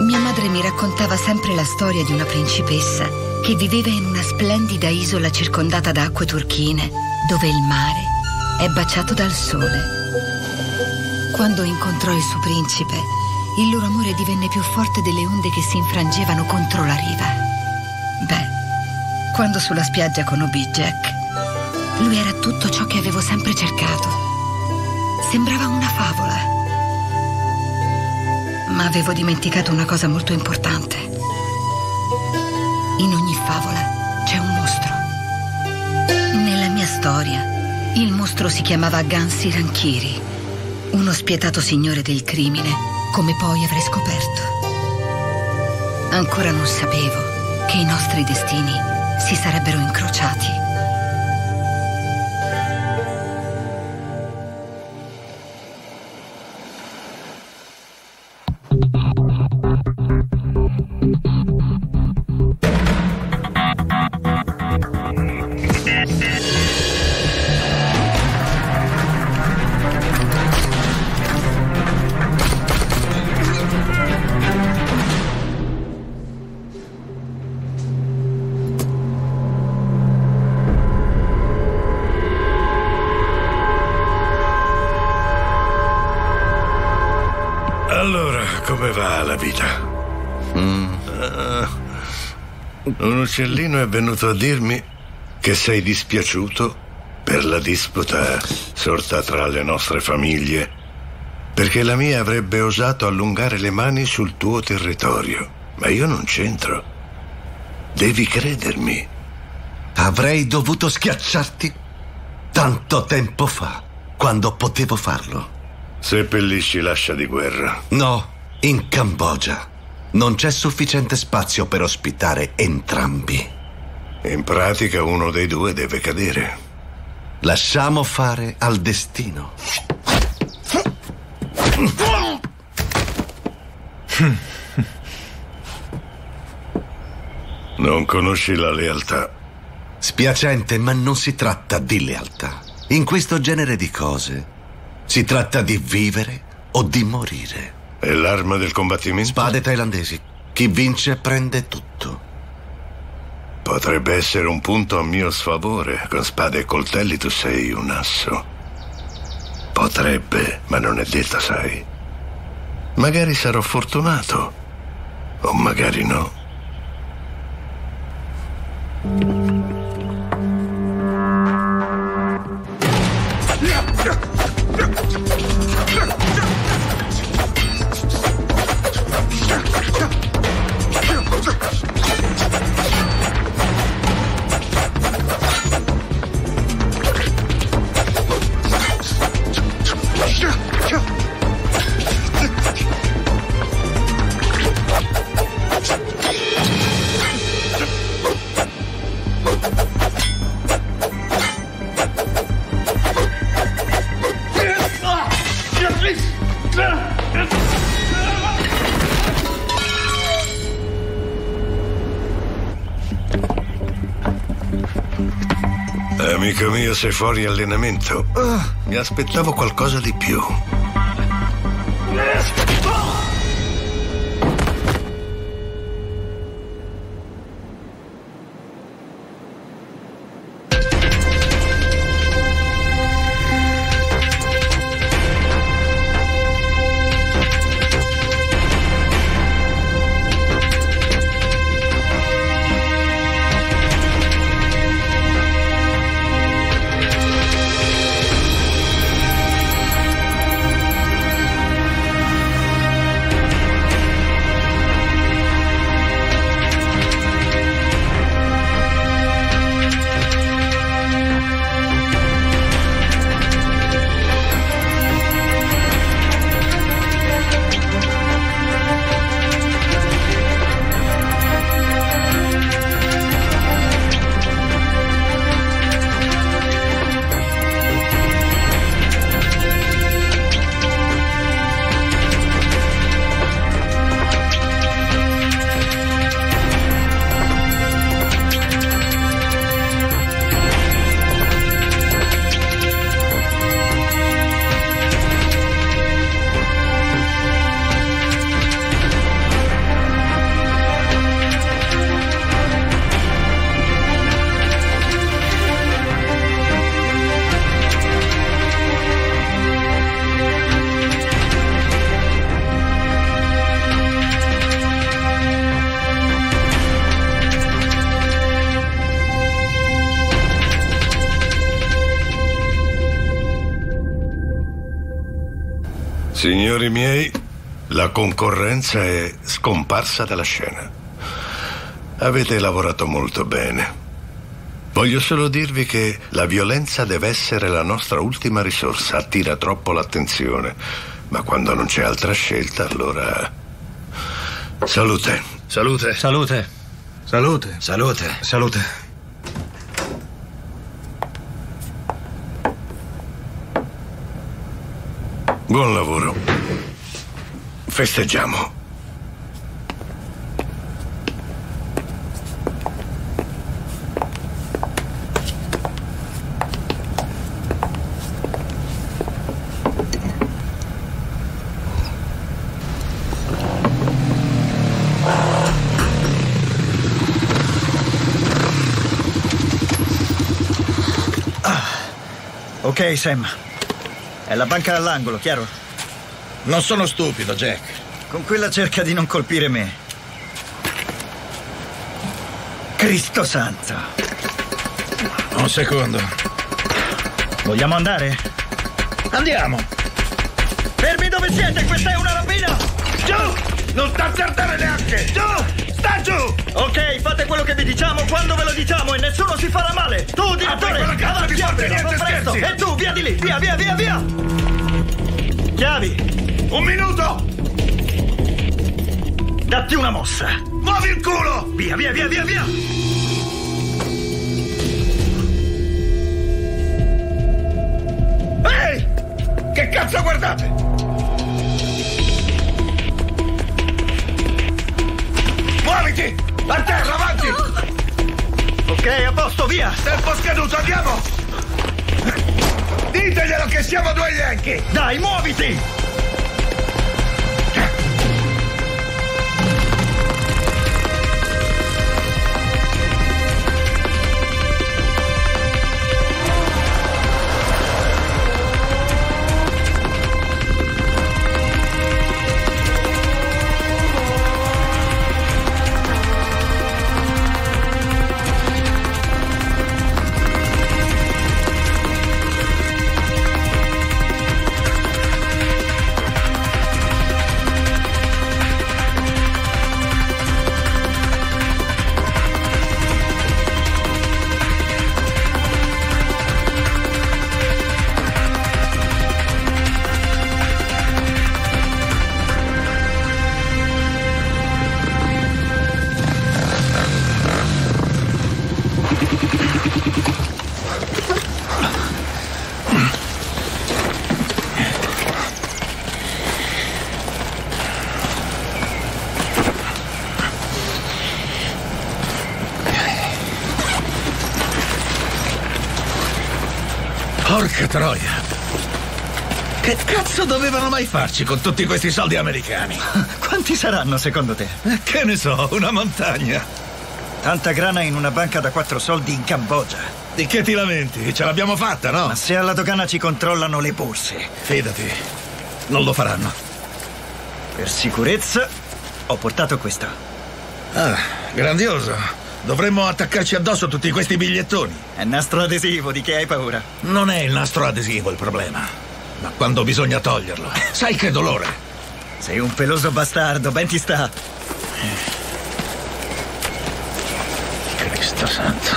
Mia madre mi raccontava sempre la storia di una principessa che viveva in una splendida isola circondata da acque turchine, dove il mare è baciato dal sole. Quando incontrò il suo principe, il loro amore divenne più forte delle onde che si infrangevano contro la riva. Beh, quando sulla spiaggia conobbi Jack, lui era tutto ciò che avevo sempre cercato. Sembrava una favola. Ma avevo dimenticato una cosa molto importante. In ogni favola c'è un mostro. Nella mia storia, il mostro si chiamava Gansi Ranchiri, uno spietato signore del crimine, come poi avrei scoperto. Ancora non sapevo che i nostri destini si sarebbero incrociati. Allora, come va la vita? Un uccellino è venuto a dirmi che sei dispiaciuto per la disputa sorta tra le nostre famiglie, perché la mia avrebbe osato allungare le mani sul tuo territorio, ma io non c'entro. Devi credermi. Avrei dovuto schiacciarti tanto tempo fa, quando potevo farlo. Seppellisci l'ascia di guerra. No, in Cambogia non c'è sufficiente spazio per ospitare entrambi. In pratica uno dei due deve cadere. Lasciamo fare al destino. Non conosci la lealtà. Spiacente, ma non si tratta di lealtà. In questo genere di cose si tratta di vivere o di morire. E l'arma del combattimento? Spade thailandesi. Chi vince prende tutto. Potrebbe essere un punto a mio sfavore. Con spade e coltelli tu sei un asso. Potrebbe, ma non è detto, sai. Magari sarò fortunato. O magari no. Amico mio, sei fuori allenamento. Mi aspettavo qualcosa di più. Signori miei, la concorrenza è scomparsa dalla scena. Avete lavorato molto bene. Voglio solo dirvi che la violenza deve essere la nostra ultima risorsa, attira troppo l'attenzione. Ma quando non c'è altra scelta, allora... Salute. Salute. Salute. Salute. Salute. Salute. Buon lavoro. Festeggiamo. Ok, Sam. È la banca all'angolo, chiaro? Non sono stupido, Jack. Con quella cerca di non colpire me. Cristo santo. Un secondo. Vogliamo andare? Andiamo. Fermi dove siete, questa è una rapina! Giù! Non sta azzardare neanche! Giù! Sta giù! Ok, fate quello che vi diciamo quando ve lo diciamo e nessuno si farà male! Tu, direttore! quella cazzo di porta, niente presto! scherzi! E tu, via di lì! Via, via, via, via! Chiavi! 1 minuto! Datti una mossa! Muovi il culo! Via, via, via, via, via! Ehi! Che cazzo guardate? Muoviti! A terra, avanti! Ok, a posto, via! Tempo scaduto, andiamo! Diteglielo che siamo 2 Yankee! Dai, muoviti! Porca troia! Che cazzo dovevano mai farci con tutti questi soldi americani? Quanti saranno secondo te? Che ne so, una montagna. Tanta grana in una banca da 4 soldi in Cambogia. Di che ti lamenti? Ce l'abbiamo fatta, no? Ma se alla dogana ci controllano le borse. Fidati, non lo faranno. Per sicurezza ho portato questo. Ah, grandioso. Dovremmo attaccarci addosso tutti questi bigliettoni. È nastro adesivo, di che hai paura? Non è il nastro adesivo il problema, ma quando bisogna toglierlo. Sai che dolore? Sei un peloso bastardo, ben ti sta. Cristo santo.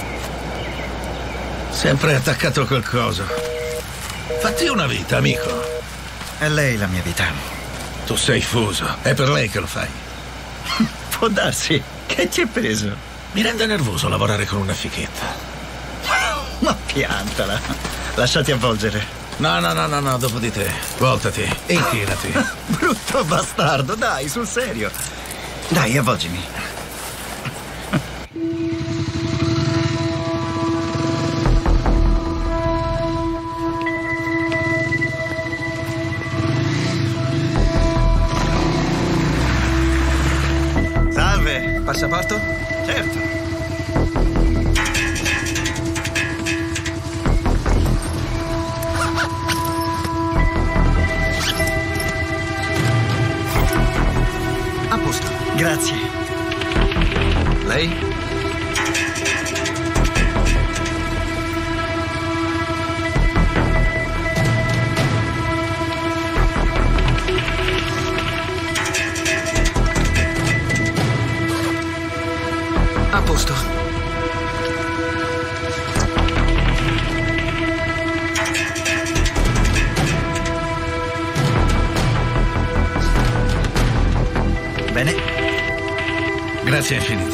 Sempre attaccato col coso. Fatti una vita, amico. È lei la mia vita. Tu sei fuso, è per lei che lo fai. Può darsi. Che ti è preso? Mi rende nervoso lavorare con una fichetta. Ma piantala. Lasciati avvolgere. No, dopo di te. Voltati, inchinati. Brutto bastardo, dai, sul serio. Dai, avvolgimi. Salve. Passaporto? Certo. A posto. Grazie. Lei? posto. Bene. Grazie infinite.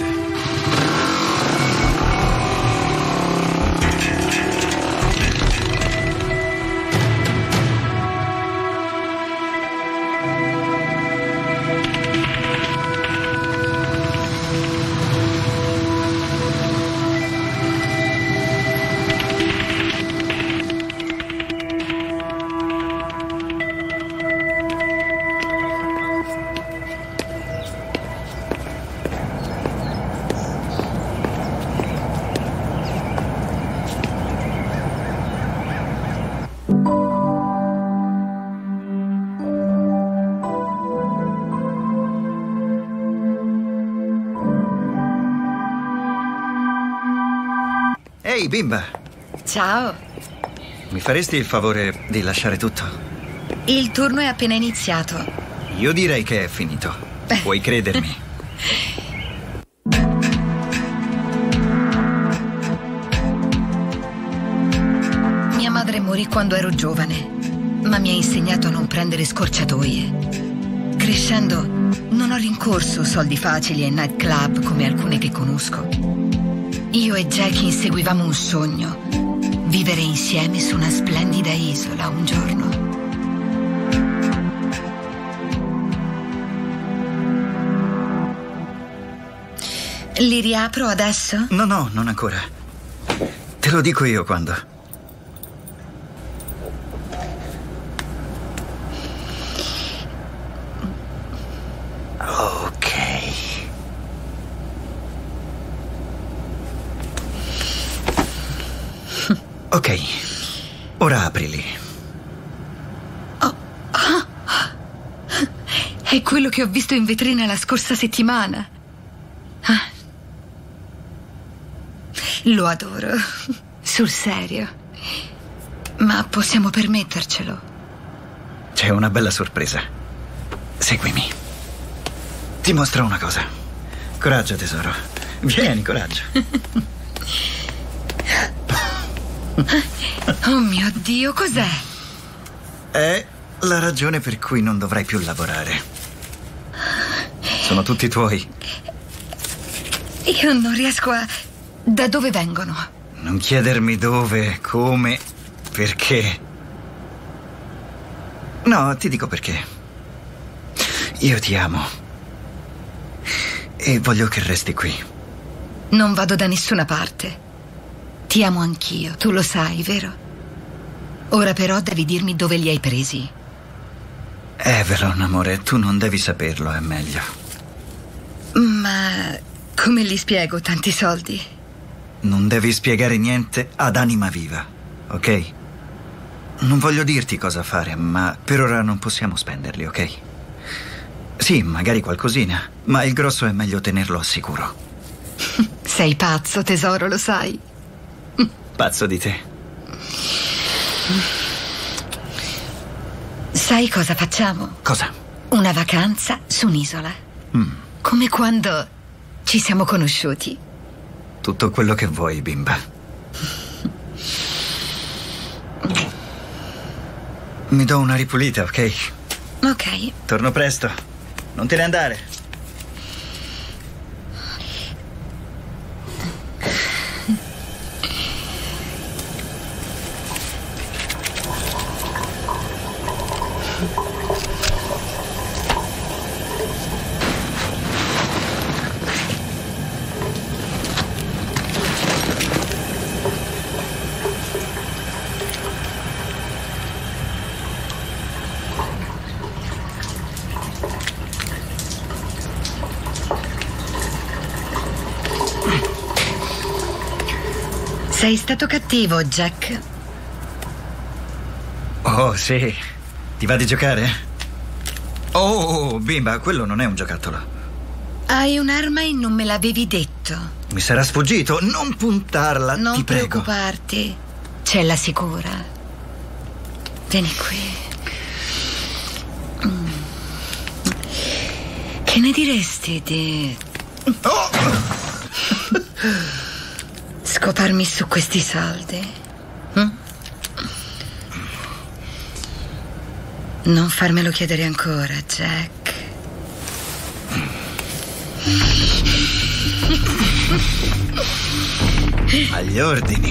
Ehi, bimba, Ciao. mi faresti il favore di lasciare tutto? Il turno è appena iniziato. Io direi che è finito. Puoi credermi. Mia madre morì quando ero giovane, ma mi ha insegnato a non prendere scorciatoie. Crescendo, non ho rincorso soldi facili e nightclub come alcune che conosco. Io e Jack inseguivamo un sogno: vivere insieme su una splendida isola un giorno. Li riapro adesso? No, non ancora. Te lo dico io quando. Ok. Ok. Ora aprili. È quello che ho visto in vetrina la scorsa settimana. Lo adoro, sul serio. Ma possiamo permettercelo? C'è una bella sorpresa. Seguimi. Ti mostro una cosa. Coraggio, tesoro. Vieni, coraggio. Oh mio Dio, cos'è? È la ragione per cui non dovrai più lavorare. Sono tutti tuoi. Io non riesco a... Da dove vengono? Non chiedermi dove, come, perché. No, ti dico perché. Io ti amo. E voglio che resti qui. Non vado da nessuna parte. Ti amo anch'io, tu lo sai, vero? Ora però devi dirmi dove li hai presi. Evelyn, amore, tu non devi saperlo, è meglio. Ma come li spiego tanti soldi? Non devi spiegare niente ad anima viva, ok? Non voglio dirti cosa fare, ma per ora non possiamo spenderli, ok? Sì, magari qualcosina, ma il grosso è meglio tenerlo al sicuro. Sei pazzo, tesoro, lo sai. Pazzo di te. Sai cosa facciamo? Cosa? Una vacanza su un'isola. Come quando ci siamo conosciuti. Tutto quello che vuoi, bimba. Mi do una ripulita, ok? Ok. Torno presto. Non te ne andare. Sei stato cattivo, Jack. Oh, sì. Ti va di giocare? Oh, bimba, quello non è un giocattolo. Hai un'arma e non me l'avevi detto. Mi sarà sfuggito. Non puntarla, Non ti prego. preoccuparti. C'è la sicura. Vieni qui. Che ne diresti di... Oh! Scoparmi su questi soldi? Non farmelo chiedere ancora, Jack. Agli ordini.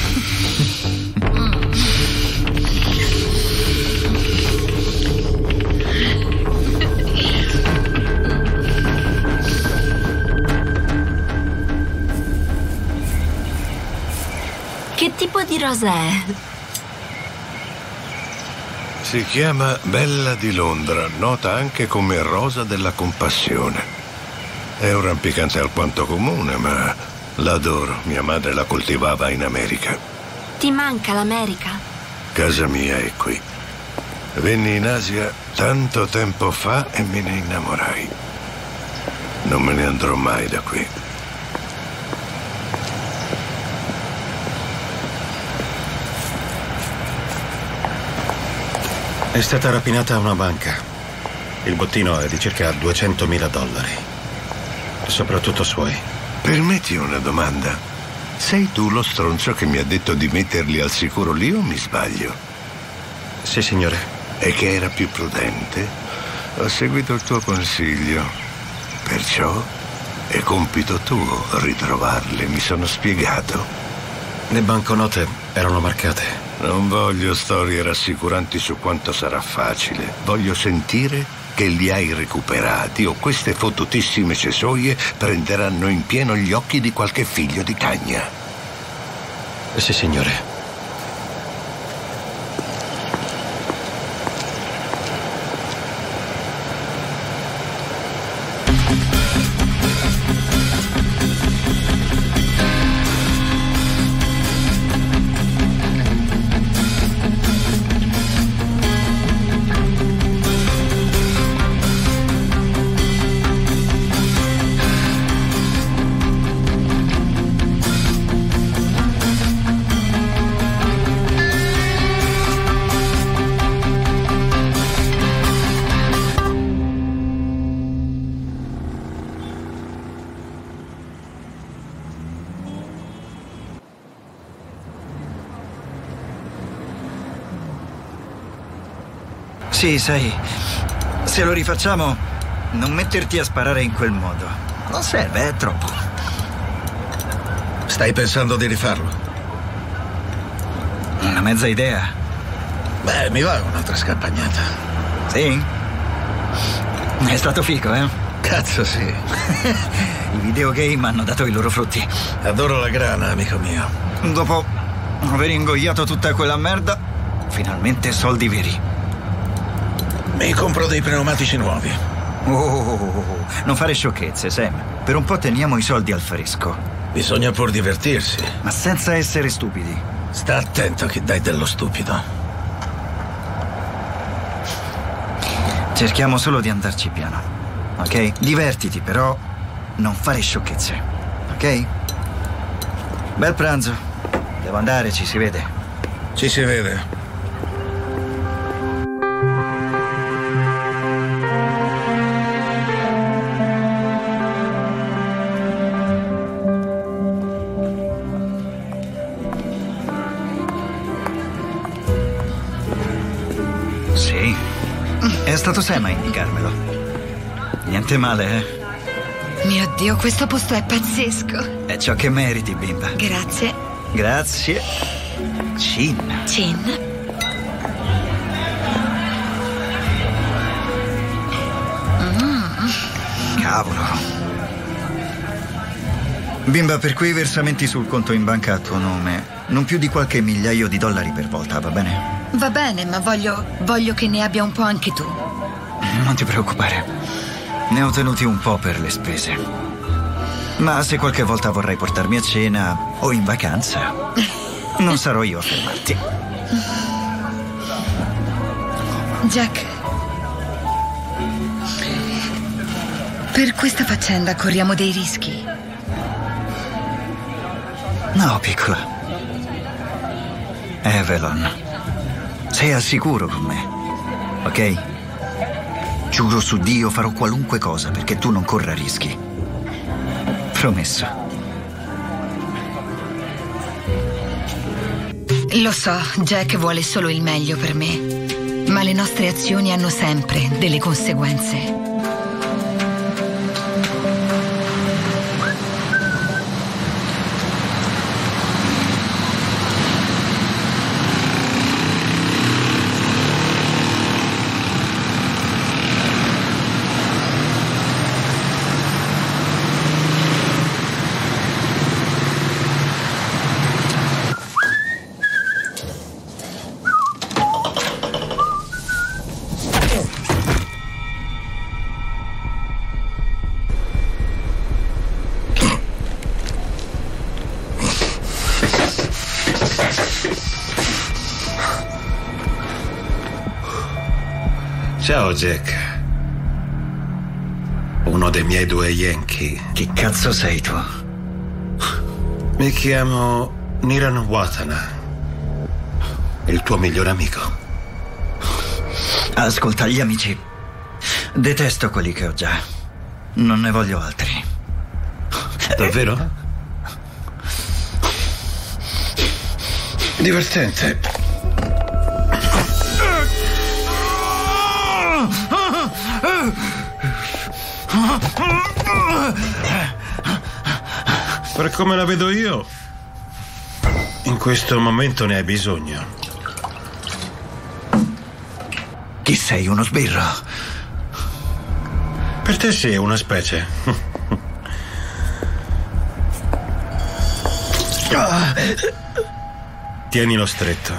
Che tipo di rosa è? Si chiama Bella di Londra, nota anche come Rosa della Compassione. È un rampicante alquanto comune, ma l'adoro. Mia madre la coltivava in America. Ti manca l'America? Casa mia è qui. Venni in Asia tanto tempo fa e me ne innamorai. Non me ne andrò mai da qui. È stata rapinata una banca. Il bottino è di circa $200.000. Soprattutto suoi. Permetti una domanda? Sei tu lo stronzo che mi ha detto di metterli al sicuro lì o mi sbaglio? Sì, signore. E che era più prudente? Ho seguito il tuo consiglio. Perciò è compito tuo ritrovarle, mi sono spiegato. Le banconote erano marcate. Non voglio storie rassicuranti su quanto sarà facile. Voglio sentire che li hai recuperati o queste fottutissime cesoie prenderanno in pieno gli occhi di qualche figlio di cagna. Sì, signore. Sì, sai, se lo rifacciamo, non metterti a sparare in quel modo. Non serve, è troppo. Stai pensando di rifarlo? Una mezza idea. Beh, mi va un'altra scampagnata. Sì? È stato figo, eh? Cazzo sì. I videogame hanno dato i loro frutti. Adoro la grana, amico mio. Dopo aver ingoiato tutta quella merda, finalmente soldi veri. Mi compro dei pneumatici nuovi. Oh, non fare sciocchezze, Sam. Per un po' teniamo i soldi al fresco. Bisogna pur divertirsi. Ma senza essere stupidi. Sta attento che dai dello stupido. Cerchiamo solo di andarci piano, ok? Divertiti, però non fare sciocchezze, ok? Bel pranzo. Devo andare, ci si vede. Ci si vede. Sì, è stato Sam a indicarmelo. Niente male, eh? Mio Dio, questo posto è pazzesco. È ciò che meriti, bimba. Grazie. Grazie. Cin. Cin. Cavolo. Bimba, per quei versamenti sul conto in banca a tuo nome, non più di qualche migliaio di dollari per volta, va bene? Va bene, ma voglio che ne abbia un po' anche tu. Non ti preoccupare. Ne ho tenuti un po' per le spese. Ma se qualche volta vorrai portarmi a cena o in vacanza, non sarò io a fermarti. Jack, per questa faccenda corriamo dei rischi. No, piccola. Avalon, sei al sicuro con me, ok? Giuro su Dio farò qualunque cosa perché tu non corra rischi. Promesso. Lo so, Jack vuole solo il meglio per me, ma le nostre azioni hanno sempre delle conseguenze. Ciao, Jack. Uno dei miei 2 Yankee. Chi cazzo sei tu? Mi chiamo Niran Watana. Il tuo migliore amico. Ascolta, gli amici. Detesto quelli che ho già. Non ne voglio altri. Davvero? Divertente. Per come la vedo io, in questo momento ne hai bisogno. Chi sei, uno sbirro? Per te sei una specie. Tienilo stretto.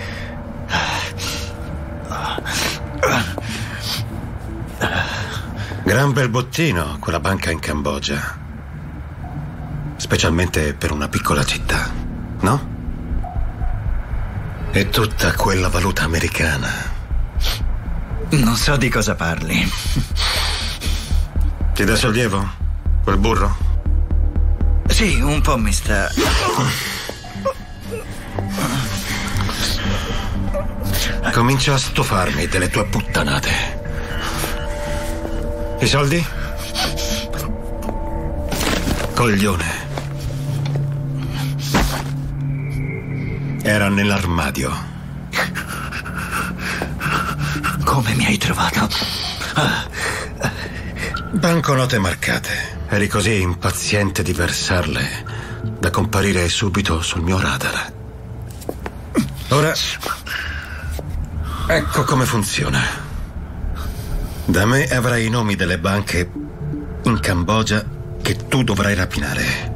Gran bel bottino, quella banca in Cambogia. Specialmente per una piccola città, no? E tutta quella valuta americana. Non so di cosa parli. Ti dà sollievo? Quel burro? Sì, un po' mi sta... Comincio a stufarmi delle tue puttanate. I soldi? Coglione. Era nell'armadio. Come mi hai trovato? Banconote marcate. Eri così impaziente di versarle da comparire subito sul mio radar. Ora, ecco come funziona. Da me avrai i nomi delle banche in Cambogia che tu dovrai rapinare.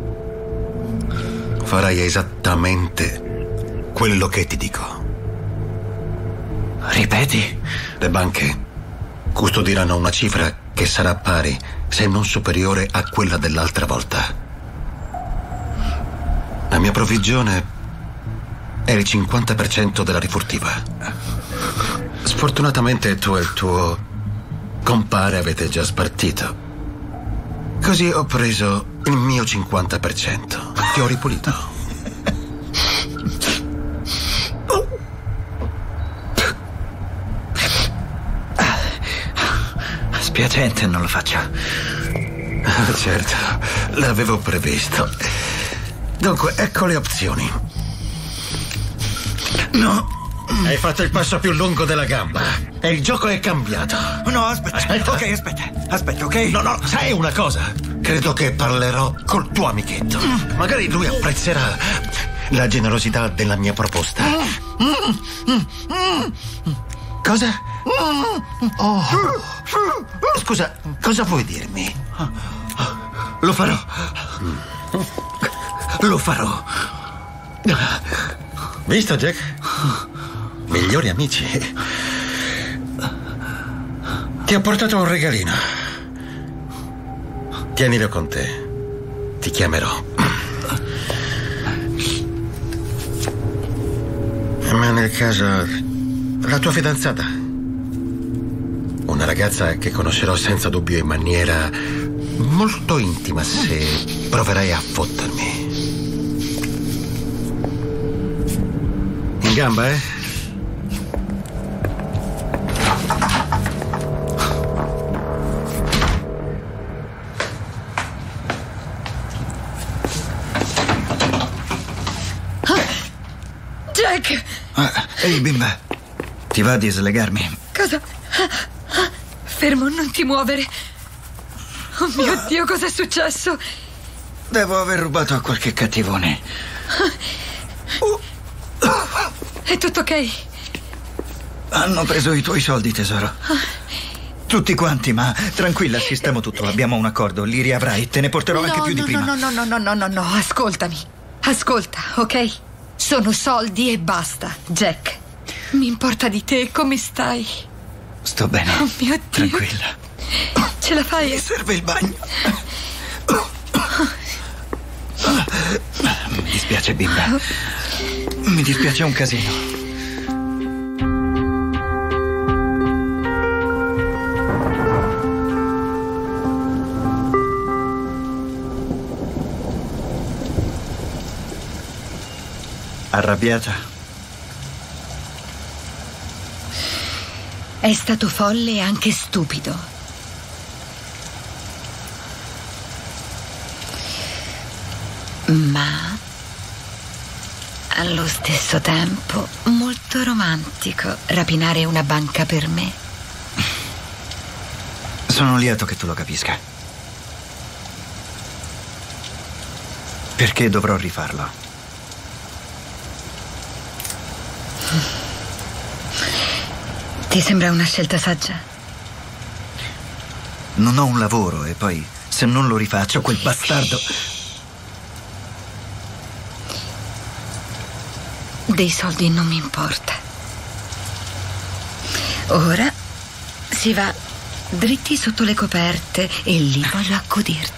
Farai esattamente quello che ti dico. Ripeti? Le banche custodiranno una cifra che sarà pari, se non superiore, a quella dell'altra volta. La mia provvigione è il 50% della rifurtiva. Sfortunatamente tu e il tuo compare avete già spartito. Così ho preso il mio 50%. Ti ho ripulito. Spiacente, non lo faccio. Certo, l'avevo previsto. Dunque, ecco le opzioni. No. Hai fatto il passo più lungo della gamba e il gioco è cambiato. No, aspetta. Ok, aspetta, ok? No, sai una cosa? Credo che parlerò col tuo amichetto. Magari lui apprezzerà la generosità della mia proposta. Cosa? Oh. Scusa, cosa vuoi dirmi? Lo farò. Lo farò. Visto, Jack? Migliori amici. Ti ho portato un regalino. Tienilo con te. Ti chiamerò. Ma nel caso, la tua fidanzata? Una ragazza che conoscerò senza dubbio in maniera molto intima se proverai a fottermi. In gamba, eh? Jack! Ehi, bimba. Ti va di slegarmi? Cosa? Fermo, non ti muovere. Oh mio Dio, cos'è successo? Devo aver rubato a qualche cattivone. È tutto ok? Hanno preso i tuoi soldi, tesoro. Tutti quanti, ma tranquilla, sistemo tutto. Abbiamo un accordo, li riavrai. Te ne porterò anche più di prima. No, ascoltami. Ascolta, ok? Sono soldi e basta, Jack. Mi importa di te, come stai? Sto bene. Oh mio Dio. Tranquilla. Ce la fai? Mi serve il bagno. Mi dispiace, bimba. Mi dispiace un casino. Arrabbiata? È stato folle e anche stupido. Ma allo stesso tempo molto romantico rapinare una banca per me. Sono lieto che tu lo capisca. Perché dovrò rifarlo? Ti sembra una scelta saggia? Non ho un lavoro e poi, se non lo rifaccio, quel bastardo... Dei soldi non mi importa. Ora si va dritti sotto le coperte e lì voglio accudirti.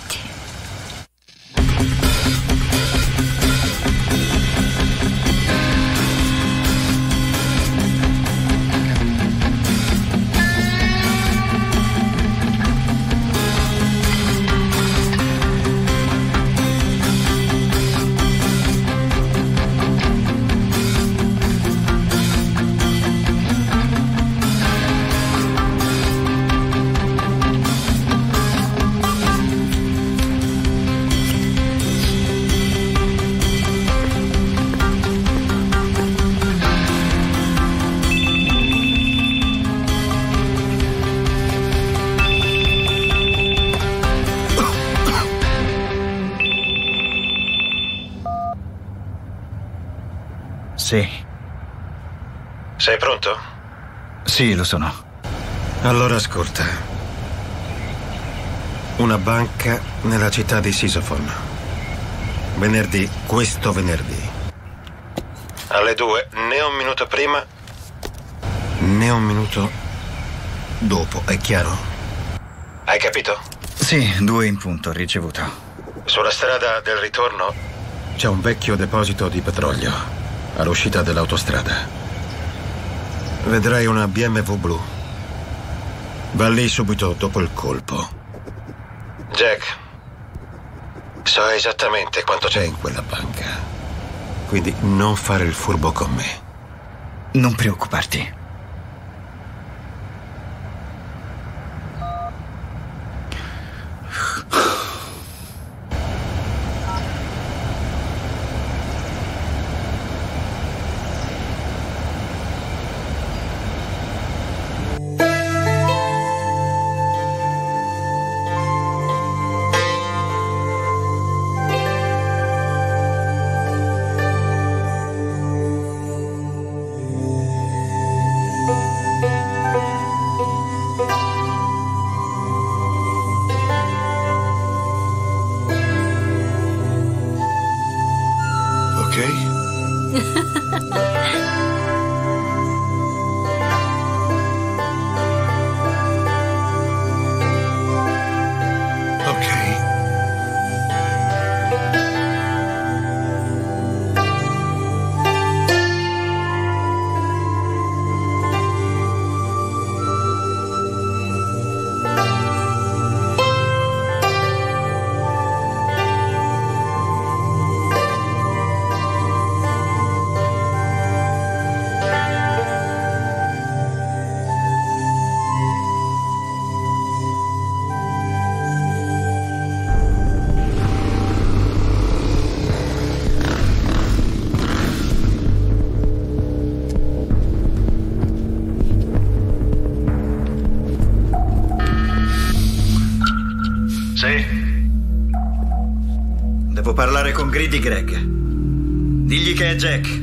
Sì. Sei pronto? Sì, lo sono. Allora ascolta. Una banca nella città di Sisofon. Venerdì, questo venerdì. Alle 2, né un minuto prima, né un minuto dopo, è chiaro? Hai capito? Sì, 2 in punto, ricevuto. Sulla strada del ritorno c'è un vecchio deposito di petrolio all'uscita dell'autostrada. Vedrai una BMW blu. Va lì subito dopo il colpo. Jack, so esattamente quanto c'è in quella banca. Quindi non fare il furbo con me. Non preoccuparti. Sì? Devo parlare con Greedy Greg. Digli che è Jack.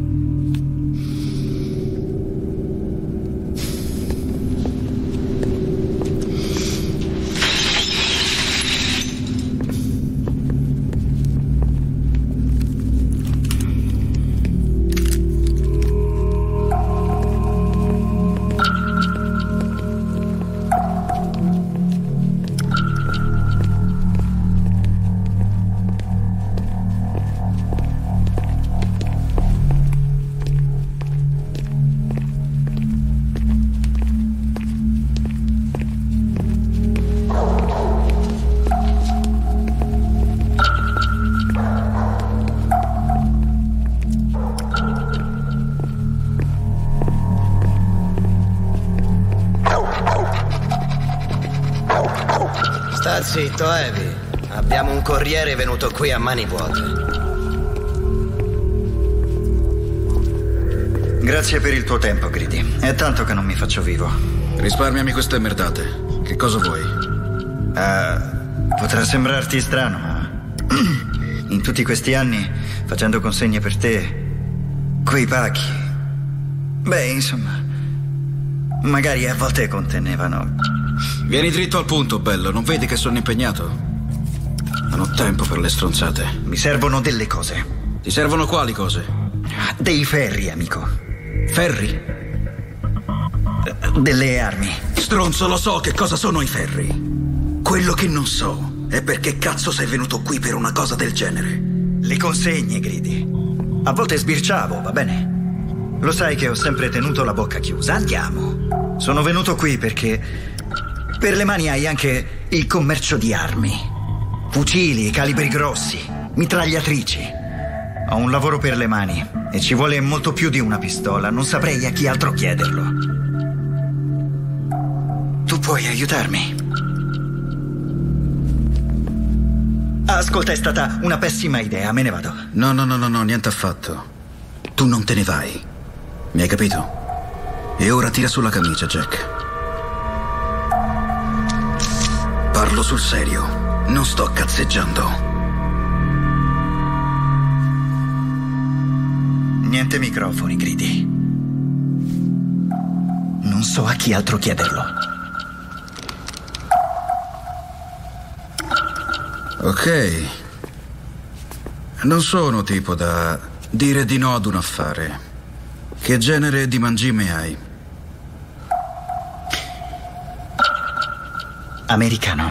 Sta zitto, Evie. Abbiamo un corriere venuto qui a mani vuote. Grazie per il tuo tempo, Greedy. È tanto che non mi faccio vivo. Risparmiami queste merdate. Che cosa vuoi? Potrà sembrarti strano, ma in tutti questi anni, facendo consegne per te, quei pacchi, beh, insomma, magari a volte contenevano. Vieni dritto al punto, bello. Non vedi che sono impegnato? Non ho tempo per le stronzate. Mi servono delle cose. Ti servono quali cose? Dei ferri, amico. Ferri? Delle armi. Stronzo, lo so che cosa sono i ferri. Quello che non so è perché cazzo sei venuto qui per una cosa del genere. Le consegne, Greedy. A volte sbirciavo, va bene? Lo sai che ho sempre tenuto la bocca chiusa. Andiamo. Sono venuto qui perché per le mani hai anche il commercio di armi. Fucili, calibri grossi, mitragliatrici. Ho un lavoro per le mani e ci vuole molto più di una pistola. Non saprei a chi altro chiederlo. Tu puoi aiutarmi? Ascolta, è stata una pessima idea, me ne vado. No, niente affatto. Tu non te ne vai. Mi hai capito? E ora tira sulla camicia, Jack. Parlo sul serio. Non sto cazzeggiando. Niente microfoni, Greedy. Non so a chi altro chiederlo. Ok. Non sono tipo da dire di no ad un affare. Che genere di mangime hai? Americano.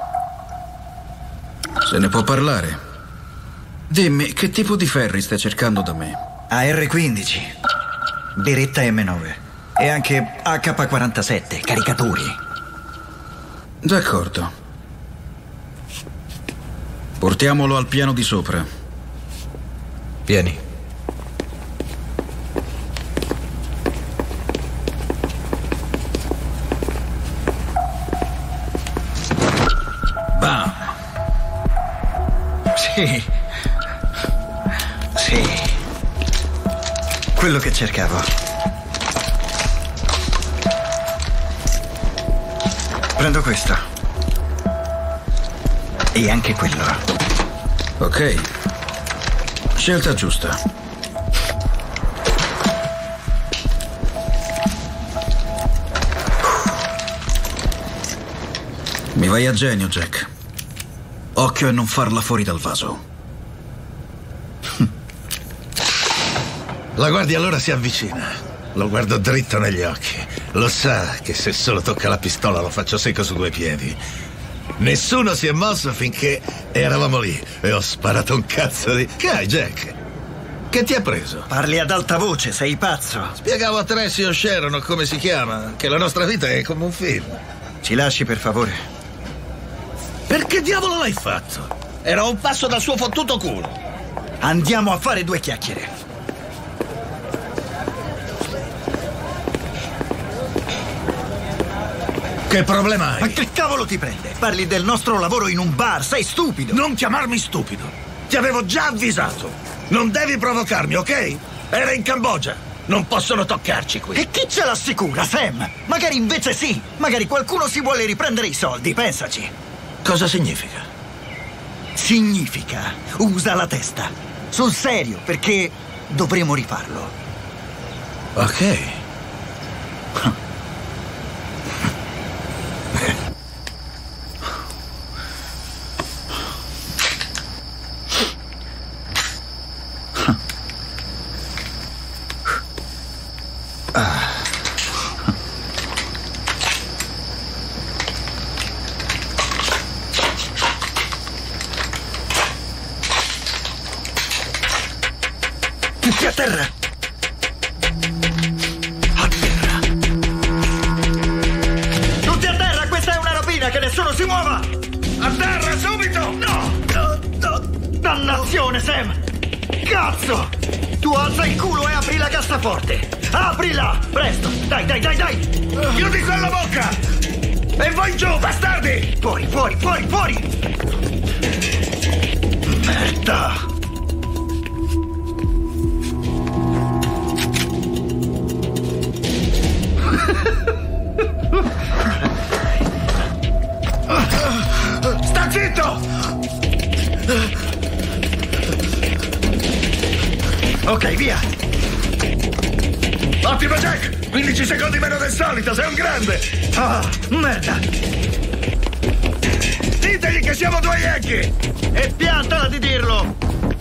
Se ne può parlare. Dimmi, che tipo di ferri stai cercando da me? AR-15, Beretta M9 e anche AK-47, caricatori. D'accordo. Portiamolo al piano di sopra. Vieni. Bam! Sì. Quello che cercavo. Prendo questo. E anche quello. Ok. Scelta giusta. Mi vai a genio, Jack. Occhio a non farla fuori dal vaso. La guardia allora si avvicina. Lo guardo dritto negli occhi. Lo sa che se solo tocca la pistola lo faccio secco su due piedi. Nessuno si è mosso finché eravamo lì e ho sparato un cazzo di... Che hai, Jack? Che ti ha preso? Parli ad alta voce, sei pazzo. Spiegavo a Tracy o Sharon, o come si chiama, che la nostra vita è come un film. Ci lasci, per favore? Perché diavolo l'hai fatto? Era un passo dal suo fottuto culo. Andiamo a fare due chiacchiere. Che problema hai? Ma che cavolo ti prende? Parli del nostro lavoro in un bar, sei stupido. Non chiamarmi stupido. Ti avevo già avvisato. Non devi provocarmi, ok? Era in Cambogia. Non possono toccarci qui. E chi ce l'assicura, Sam? Magari invece sì. Magari qualcuno si vuole riprendere i soldi, pensaci. Cosa significa? Significa, usa la testa. Sul serio, perché dovremo rifarlo. Ok. Tutti a terra! A terra! Tutti a terra! Questa è una rapina! Che nessuno si muova! A terra, subito! No! Dannazione, Sam! Cazzo! Tu alza il culo e apri la cassaforte! Aprila! Presto! Dai! Chiudi quella bocca! E vai giù, bastardi! Fuori! Merda! Sta zitto! Ok, via! Ottimo, Jack! 15 secondi meno del solito, sei un grande! Ah, merda! Ditegli che siamo due Yankee! E piantala di dirlo!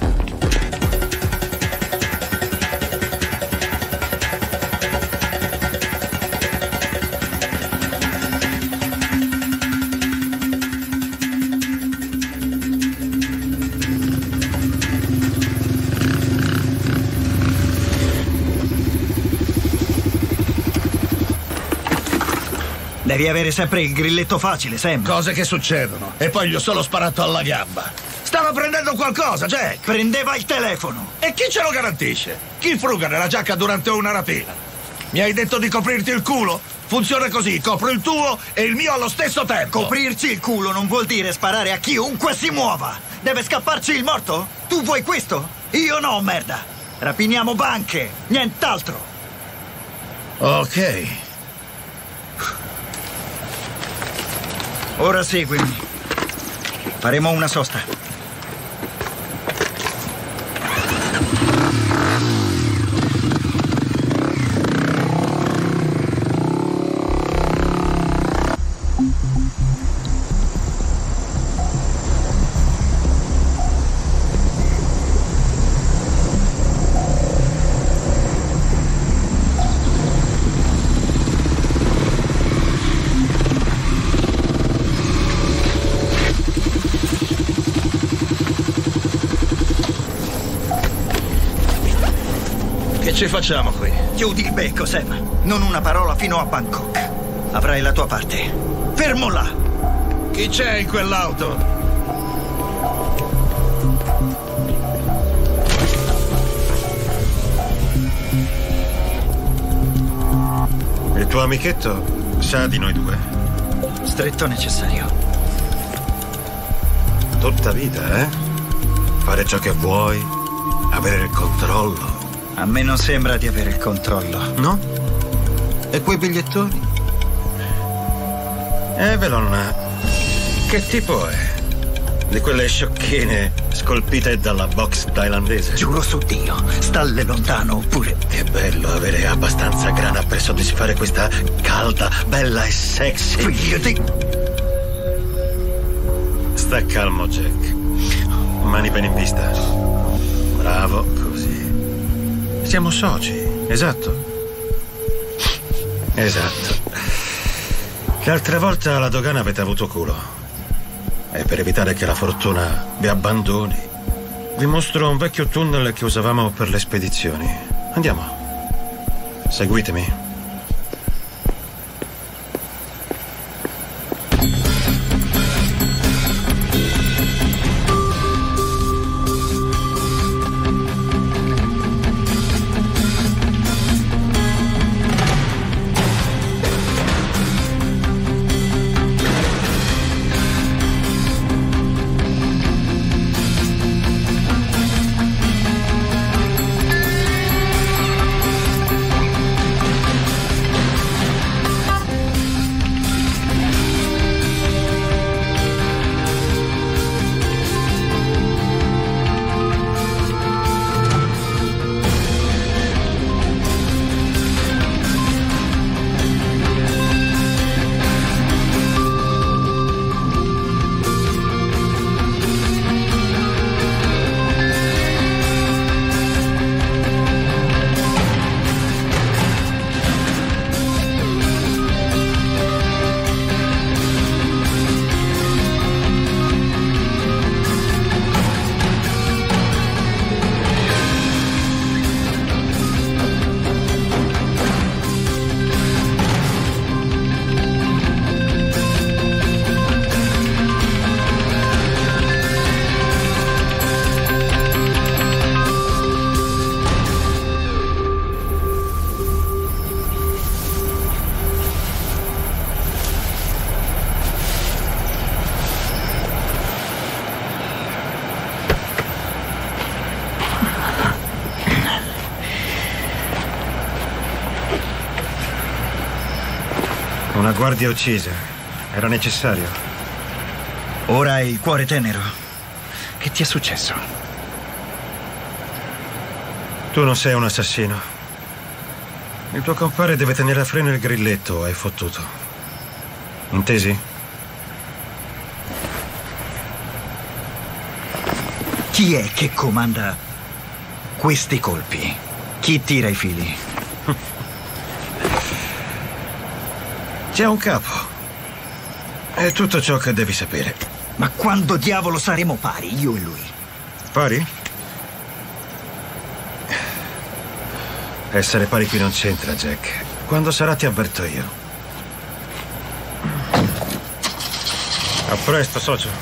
Devi avere sempre il grilletto facile, Sam. Cose che succedono. E poi gli ho solo sparato alla gamba. Stava prendendo qualcosa, Jack. Prendeva il telefono. E chi ce lo garantisce? Chi fruga nella giacca durante una rapina? Mi hai detto di coprirti il culo? Funziona così, copro il tuo e il mio allo stesso tempo. Coprirci il culo non vuol dire sparare a chiunque si muova. Deve scapparci il morto? Tu vuoi questo? Io no, merda. Rapiniamo banche, nient'altro. Ok. Ora seguimi. Faremo una sosta. Che ci facciamo qui? Chiudi il becco, Sam. Non una parola fino a Bangkok. Avrai la tua parte. Fermo là! Chi c'è in quell'auto? Il tuo amichetto sa di noi due. Stretto necessario. Tutta vita, eh? Fare ciò che vuoi, avere il controllo. A me non sembra di avere il controllo. No? E quei bigliettoni? Evelyn, che tipo è? Di quelle sciocchine scolpite dalla box thailandese? Giuro su Dio, stalle lontano oppure... Che bello avere abbastanza grana per soddisfare questa calda, bella e sexy. Figlio di... Sta calmo, Jack. Mani bene in vista. Bravo, così. Siamo soci, esatto. Esatto. L'altra volta alla dogana avete avuto culo. E per evitare che la fortuna vi abbandoni, vi mostro un vecchio tunnel che usavamo per le spedizioni. Andiamo. Seguitemi. Una guardia uccisa. Era necessario. Ora hai il cuore tenero. Che ti è successo? Tu non sei un assassino. Il tuo compare deve tenere a freno il grilletto, hai fottuto. Intesi? Chi è che comanda questi colpi? Chi tira i fili? C'è un capo. È tutto ciò che devi sapere. Ma quando diavolo saremo pari, io e lui? Pari? Essere pari qui non c'entra, Jack. Quando sarà ti avverto io. A presto, socio.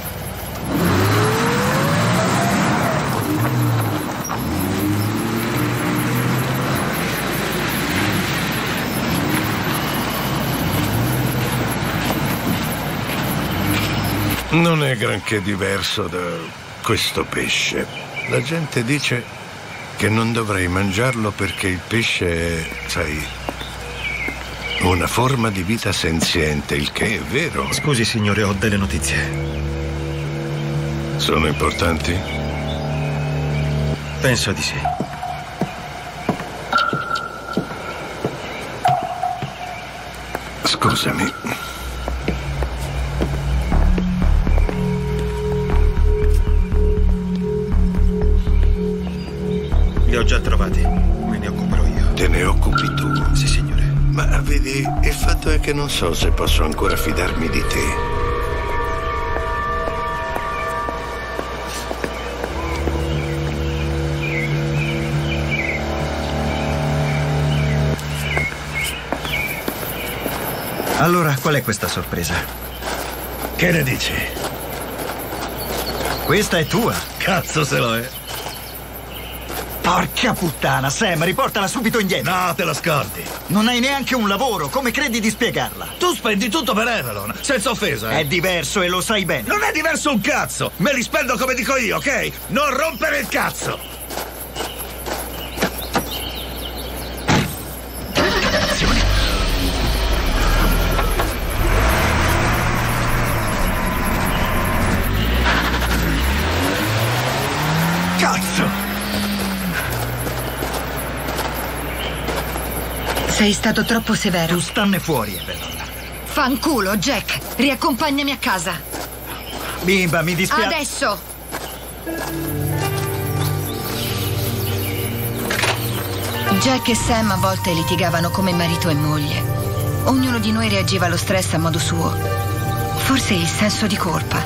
Non è granché diverso da questo pesce. La gente dice che non dovrei mangiarlo perché il pesce è, sai, una forma di vita senziente, il che è vero. Scusi, signore, ho delle notizie. Sono importanti? Penso di sì. Scusami. Li ho già trovati. Me ne occuperò io. Te ne occupi tu? Sì, signore. Ma vedi, il fatto è che non so se posso ancora fidarmi di te. Allora, qual è questa sorpresa? Che ne dici? Questa è tua. Cazzo se lo è. Porca puttana, Sam, riportala subito indietro. No, te lo scordi. Non hai neanche un lavoro, come credi di spiegarla? Tu spendi tutto per Avalon, senza offesa. È diverso e lo sai bene. Non è diverso un cazzo. Me li spendo come dico io, ok? Non rompere il cazzo. Cazzo! Sei stato troppo severo. Tu stanne fuori, Avalon. Fanculo, Jack. Riaccompagnami a casa. Bimba, mi dispiace. Adesso! Jack e Sam a volte litigavano come marito e moglie. Ognuno di noi reagiva allo stress a modo suo. Forse il senso di colpa.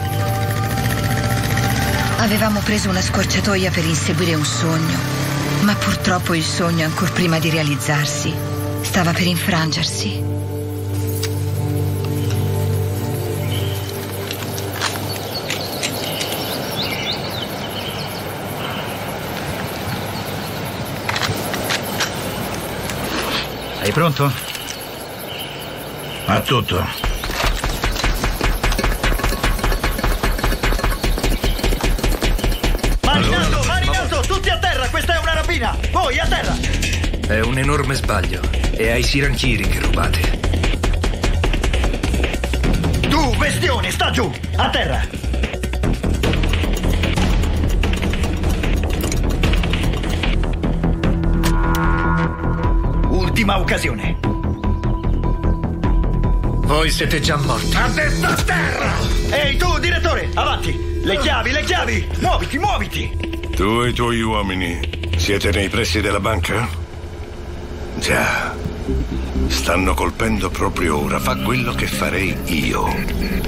Avevamo preso una scorciatoia per inseguire un sogno, ma purtroppo il sogno, ancor prima di realizzarsi, stava per infrangersi. Sei pronto? A tutto. Marinato, tutti a terra, questa è una rapina! Voi a terra! È un enorme sbaglio. È ai siranchiri che rubate. Tu, bestione, sta giù! A terra! Ultima occasione. Voi siete già morti. Adesso a terra! Ehi, tu, direttore, avanti! Le chiavi, le chiavi! Muoviti, muoviti! Tu e i tuoi uomini siete nei pressi della banca? Già. Stanno colpendo proprio ora. Fa quello che farei io.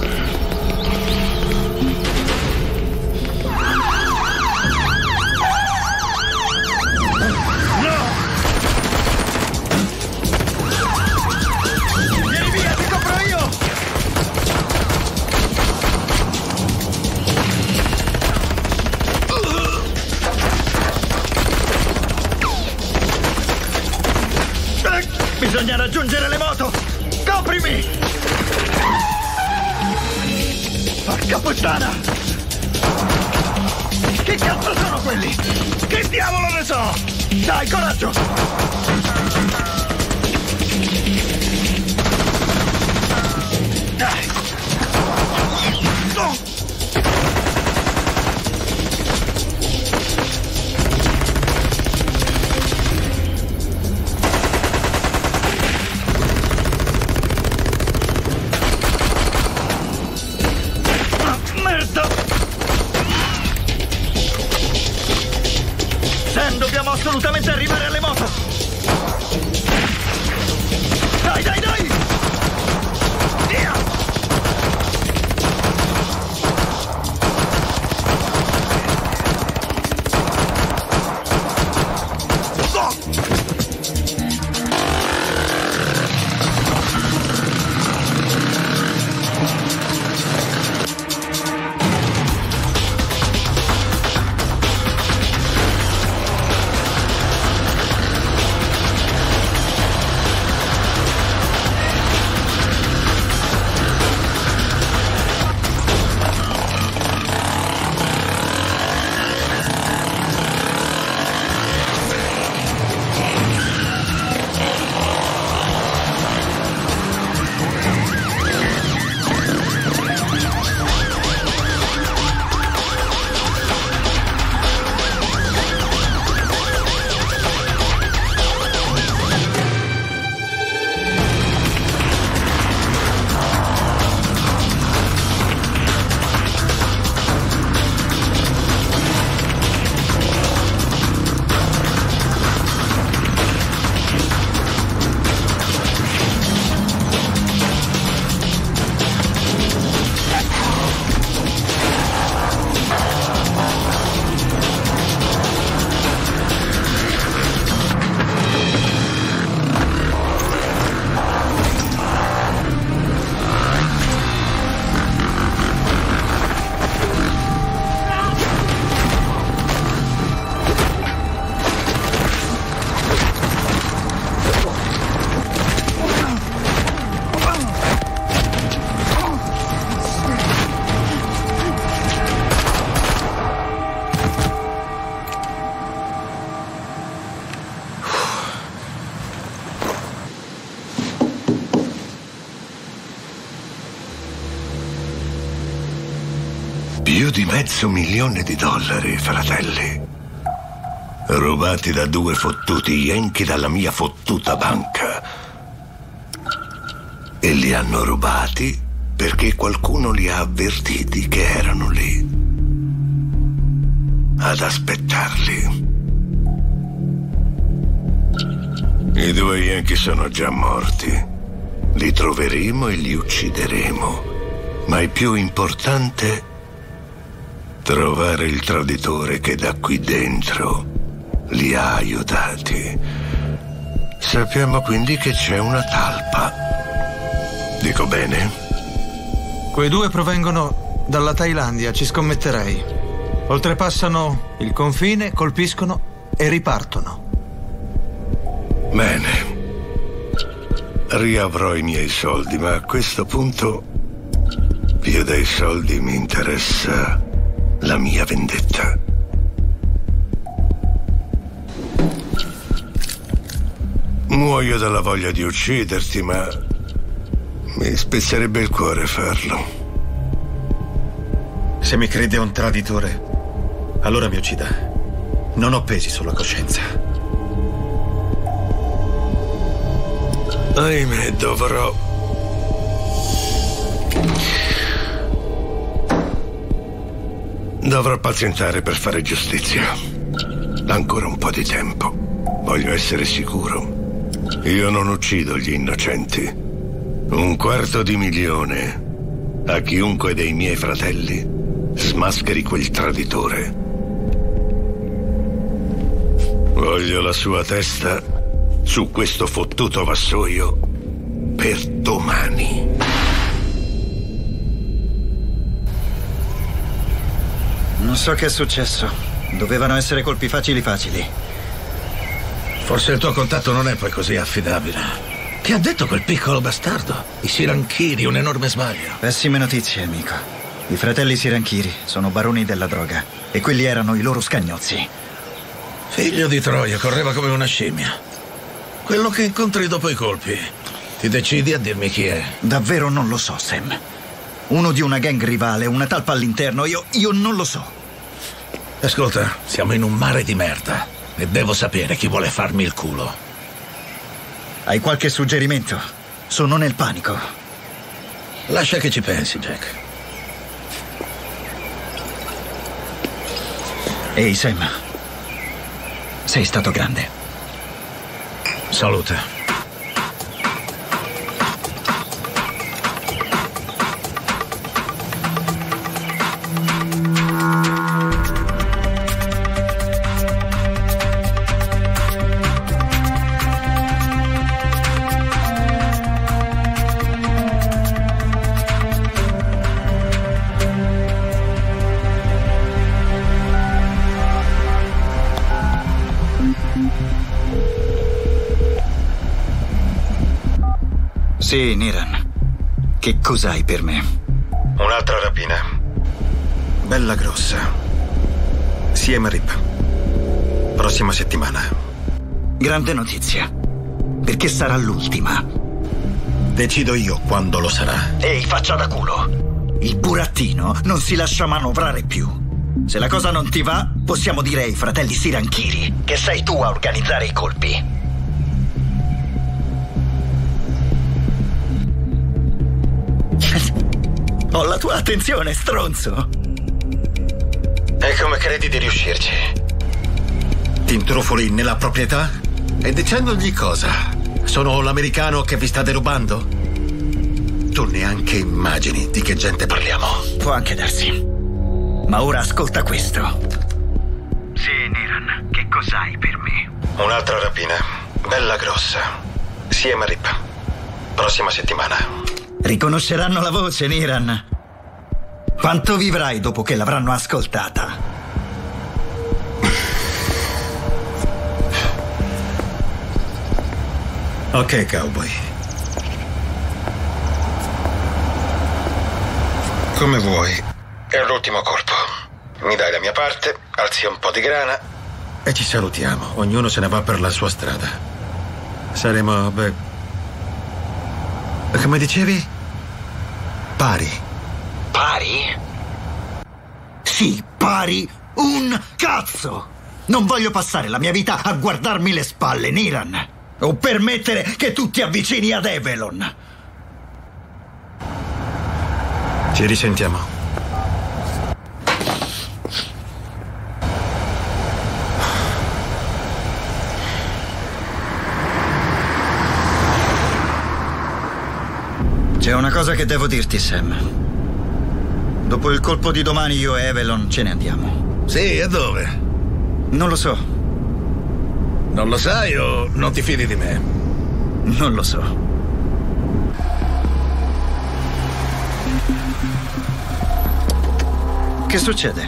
Bisogna raggiungere le moto! Coprimi! Porca puttana! Che cazzo sono quelli? Che diavolo ne so? Dai, coraggio! assolutamente arrivare alle moto! Dai, dai, dai! Via! Più di $500,000, fratelli. Rubati da 2 fottuti Yankee dalla mia fottuta banca. E li hanno rubati perché qualcuno li ha avvertiti che erano lì ad aspettarli. I 2 Yankee sono già morti. Li troveremo e li uccideremo. Ma è più importante trovare il traditore che da qui dentro li ha aiutati. Sappiamo quindi che c'è una talpa. Dico bene? Quei 2 provengono dalla Thailandia, ci scommetterei. Oltrepassano il confine, colpiscono e ripartono. Bene. Riavrò i miei soldi, ma a questo punto più dei soldi mi interessa la mia vendetta. Muoio dalla voglia di ucciderti, ma mi spezzerebbe il cuore farlo. Se mi crede un traditore, allora mi uccida. Non ho pesi sulla coscienza. Ahimè, dovrò pazientare per fare giustizia. Ancora un po' di tempo. Voglio essere sicuro. Io non uccido gli innocenti. $250,000 a chiunque dei miei fratelli smascheri quel traditore. Voglio la sua testa su questo fottuto vassoio per domani. Non so che è successo. Dovevano essere colpi facili. Forse il tuo contatto non è poi così affidabile. Che ha detto quel piccolo bastardo? I Siranchiri, un enorme sbaglio. Pessime notizie, amico. I fratelli Siranchiri sono baroni della droga e quelli erano i loro scagnozzi. Figlio di Troia, correva come una scimmia. Quello che incontri dopo i colpi. Ti decidi a dirmi chi è? Davvero non lo so, Sam. Uno di una gang rivale, una talpa all'interno, io non lo so. Ascolta, siamo in un mare di merda e devo sapere chi vuole farmi il culo. Hai qualche suggerimento? Sono nel panico. Lascia che ci pensi, Jack. Ehi, Sam. Sei stato grande. Salute. Sì, Niran. Che cos'hai per me? Un'altra rapina. Bella grossa. Siem Reap. Prossima settimana. Grande notizia. Perché sarà l'ultima. Decido io quando lo sarà. Ehi, faccia da culo. Il burattino non si lascia manovrare più. Se la cosa non ti va, possiamo dire ai fratelli Siranchiri che sei tu a organizzare i colpi. Ho la tua attenzione, stronzo. E come credi di riuscirci? Ti intrufoli nella proprietà? E dicendogli cosa? Sono l'americano che vi sta derubando? Tu neanche immagini di che gente parliamo. Può anche darsi. Ma ora ascolta questo. Sì, Niran, che cos'hai per me? Un'altra rapina. Bella grossa. Siem Reap. Prossima settimana. Riconosceranno la voce, Niran. Quanto vivrai dopo che l'avranno ascoltata? Ok, cowboy. Come vuoi. È l'ultimo colpo. Mi dai la mia parte, alzi un po' di grana e ci salutiamo. Ognuno se ne va per la sua strada. Saremo, come dicevi? Pari. Pari? Sì, pari un cazzo! Non voglio passare la mia vita a guardarmi le spalle, Niran. O permettere che tu ti avvicini ad Avalon. Ci risentiamo. C'è una cosa che devo dirti, Sam. Dopo il colpo di domani io e Avalon ce ne andiamo. Sì, e dove? Non lo so. Non lo sai o non ti fidi di me? Non lo so. Che succede?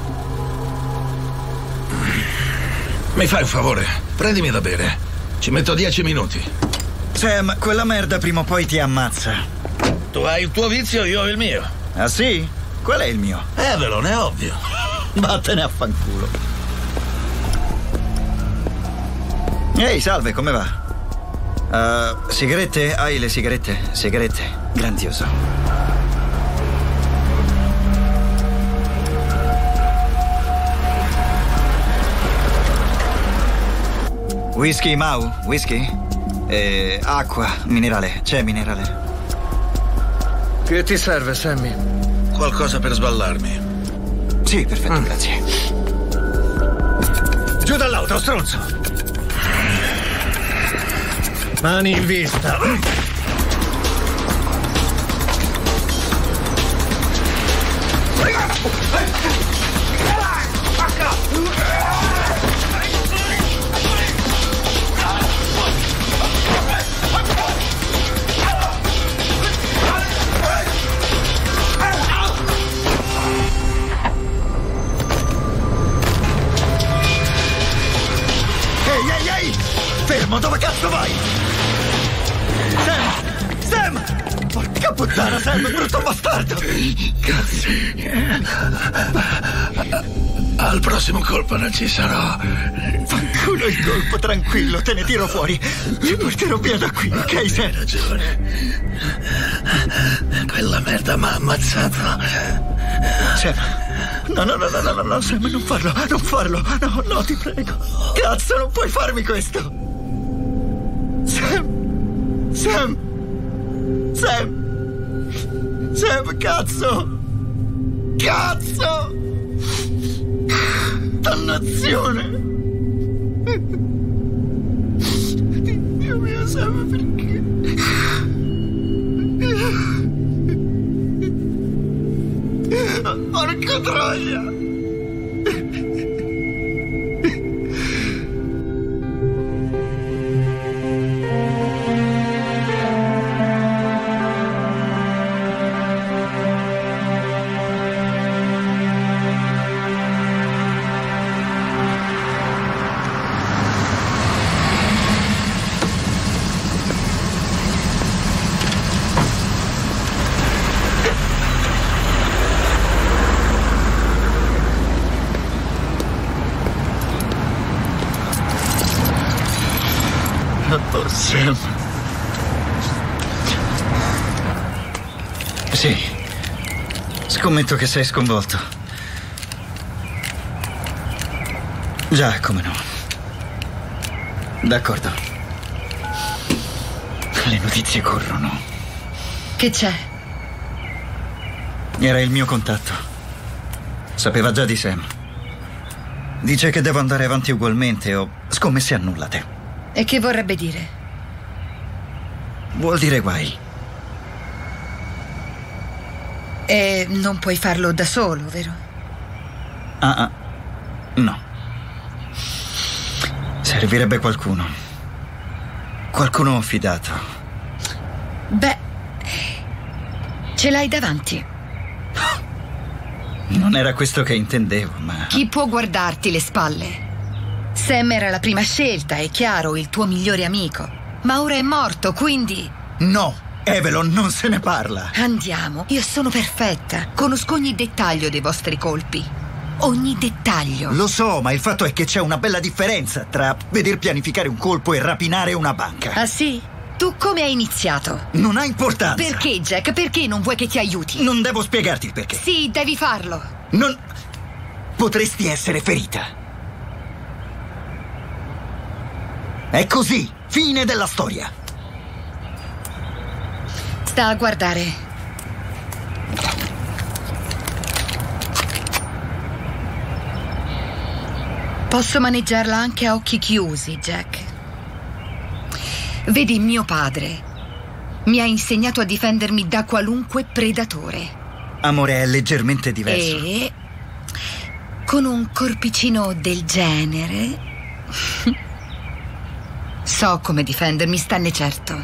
Mi fai un favore? Prendimi da bere. Ci metto 10 minuti. Sam, quella merda prima o poi ti ammazza. Tu hai il tuo vizio, io ho il mio. Ah sì? Qual è il mio? Avalon, è ovvio. Vattene a fanculo. Ehi, salve, come va? Sigarette? Hai le sigarette? Sigarette? Grandioso. Whisky, Mau? Whisky? Acqua, minerale. C'è minerale. Che ti serve, Sammy? Qualcosa per sballarmi. Sì, perfetto, grazie. Giù dall'auto, stronzo! Mani in vista. Ehi! Fermo, dove cazzo vai? Sam! Porca puttana, Sam, brutto bastardo! Cazzo. Al prossimo colpo non ci sarò. Fanculo il colpo, tranquillo, te ne tiro fuori. Ti porterò via da qui, ok, Sam? Hai ragione. Quella merda mi ha ammazzato. Sam, no, Sam, non farlo. No, ti prego. Cazzo, non puoi farmi questo. Sam, cazzo! Dannazione! Sam, perché? Porca troia! Oh, Sam. Sì. Scommetto che sei sconvolto. Già, come no. D'accordo. Le notizie corrono. Che c'è? Era il mio contatto. Sapeva già di Sam. Dice che devo andare avanti ugualmente o scommesse annullate. E che vorrebbe dire? Vuol dire guai. E non puoi farlo da solo, vero? No. Servirebbe qualcuno. Qualcuno fidato. Beh, ce l'hai davanti. Non era questo che intendevo, ma... Chi può guardarti le spalle? Sam era la prima scelta, è chiaro, il tuo migliore amico. Ma ora è morto, quindi... No, Avalon, non se ne parla. Andiamo, io sono perfetta. Conosco ogni dettaglio dei vostri colpi. Ogni dettaglio. Lo so, ma il fatto è che c'è una bella differenza tra veder pianificare un colpo e rapinare una banca. Ah sì? Tu come hai iniziato? Non ha importanza. Perché, Jack? Perché non vuoi che ti aiuti? Non devo spiegarti il perché. Sì, devi farlo. Non... Potresti essere ferita. È così, fine della storia. Sta a guardare. Posso maneggiarla anche a occhi chiusi, Jack. Vedi, mio padre mi ha insegnato a difendermi da qualunque predatore. Amore, è leggermente diverso. E con un corpicino del genere so come difendermi, stanne certo.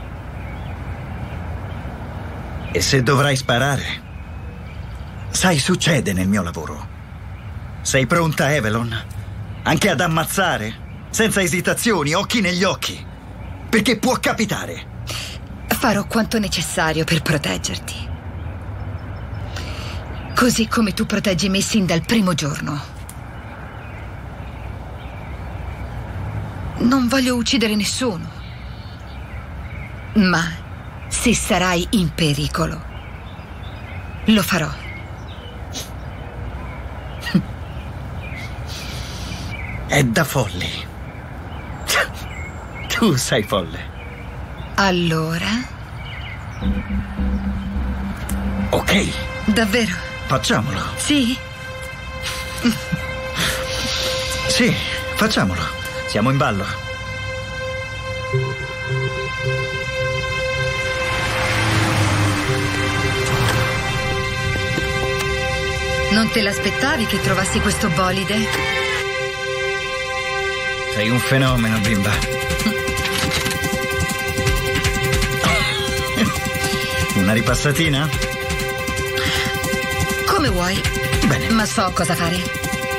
E se dovrai sparare? Sai, succede nel mio lavoro. Sei pronta, Avalon? Anche ad ammazzare? Senza esitazioni, occhi negli occhi. Perché può capitare. Farò quanto necessario per proteggerti. Così come tu proteggi me sin dal primo giorno. Non voglio uccidere nessuno. Ma se sarai in pericolo, lo farò. È da folli. Tu sei folle. Allora? Ok. Davvero? Facciamolo. Sì? Sì, facciamolo. Siamo in ballo. Non te l'aspettavi che trovassi questo bolide? Sei un fenomeno, bimba. Una ripassatina? Come vuoi. Bene. Ma so cosa fare.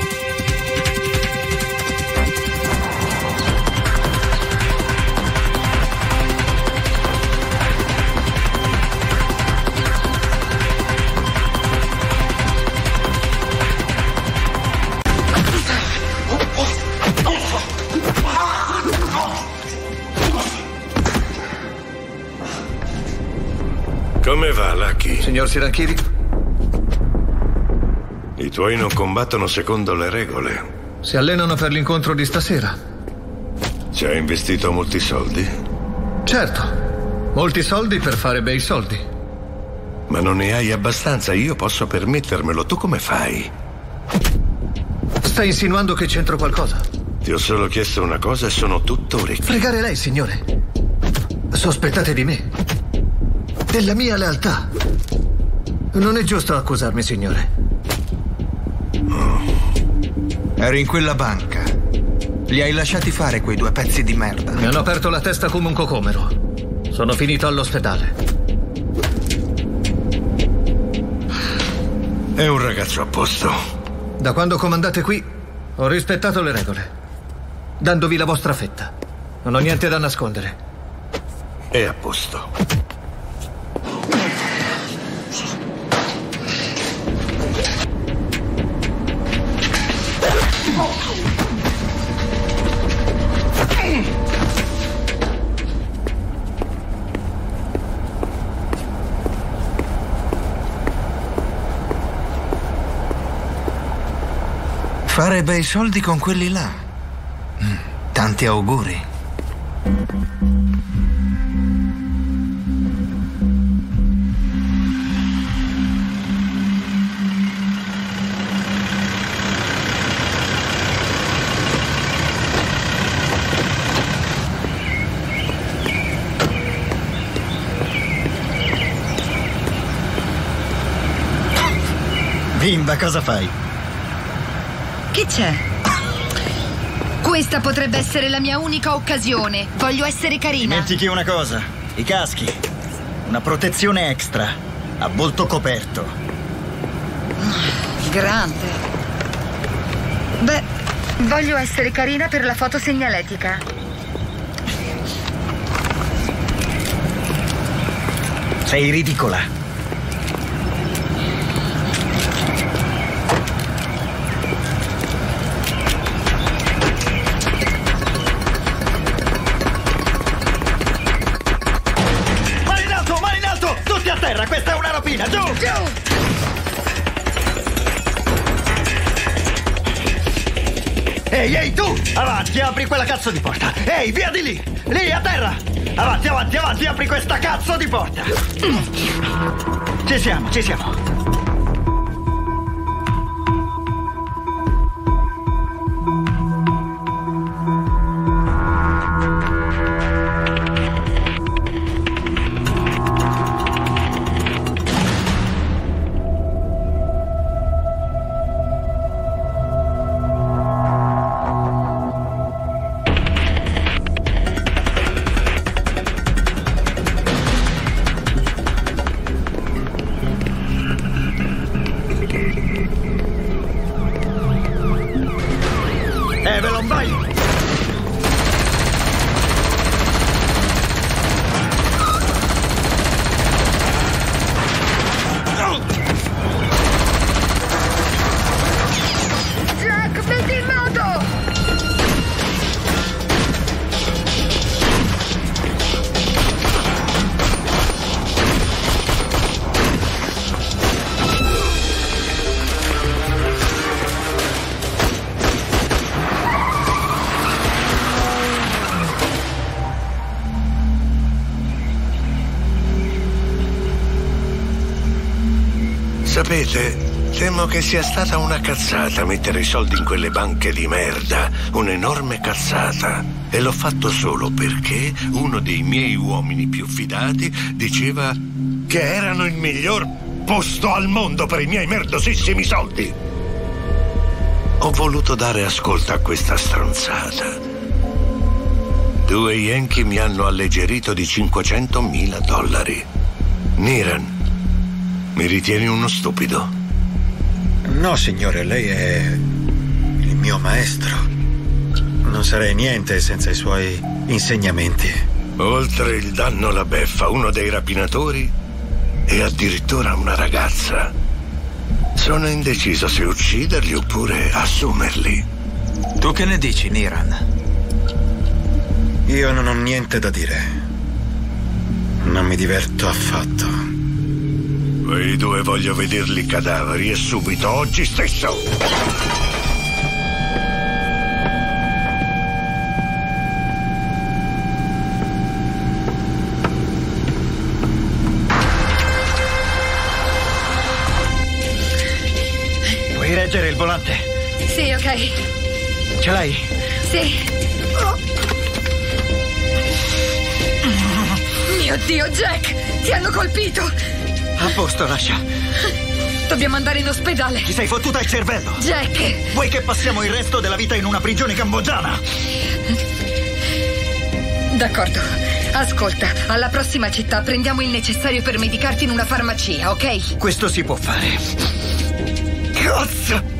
Come va, Lucky? Signor Siranchiri? I tuoi non combattono secondo le regole. Si allenano per l'incontro di stasera. Ci hai investito molti soldi? Certo, molti soldi per fare bei soldi. Ma non ne hai abbastanza, io posso permettermelo. Tu come fai? Stai insinuando che c'entro qualcosa? Ti ho solo chiesto una cosa e sono tutto orecchi. Fregare lei, signore. Sospettate di me? Della mia lealtà? Non è giusto accusarmi, signore. Eri in quella banca. Li hai lasciati fare quei 2 pezzi di merda. Mi hanno aperto la testa come un cocomero. Sono finito all'ospedale. È un ragazzo a posto. Da quando comandate qui, ho rispettato le regole, dandovi la vostra fetta. Non ho niente da nascondere. È a posto. Fare bei soldi con quelli là. Tanti auguri. Bimba, cosa fai? Che c'è? Questa potrebbe essere la mia unica occasione. Voglio essere carina. Dimentichi una cosa: i caschi. Una protezione extra. A volto coperto. Grande. Beh, voglio essere carina per la foto segnaletica. Sei ridicola. Questa è una rapina, giù! Ehi, tu! Avanti, apri quella cazzo di porta! Ehi, via di lì! Lì, a terra! Avanti, avanti, avanti, apri questa cazzo di porta! Ci siamo, ci siamo! Evelyn, vai! Jack, metti in moto! Sapete, temo che sia stata una cazzata mettere i soldi in quelle banche di merda. Un'enorme cazzata. E l'ho fatto solo perché uno dei miei uomini più fidati diceva che erano il miglior posto al mondo per i miei merdosissimi soldi. Ho voluto dare ascolto a questa stronzata. 2 Yankee mi hanno alleggerito di $500.000. Niran, mi ritieni uno stupido? No, signore, lei è il mio maestro. Non sarei niente senza i suoi insegnamenti. Oltre il danno alla beffa, uno dei rapinatori e addirittura una ragazza. Sono indeciso se ucciderli oppure assumerli. Tu che ne dici, Niran? Io non ho niente da dire. Non mi diverto affatto. Quei 2 voglio vederli cadaveri e subito, oggi stesso! Puoi reggere il volante? Sì, ok. Ce l'hai? Sì. mio Dio, Jack! Ti hanno colpito! A posto, lascia. Dobbiamo andare in ospedale. Ti sei fottuta il cervello. Jack! Vuoi che passiamo il resto della vita in una prigione cambogiana? D'accordo. Ascolta, alla prossima città prendiamo il necessario per medicarti in una farmacia, ok? Questo si può fare. Cazzo!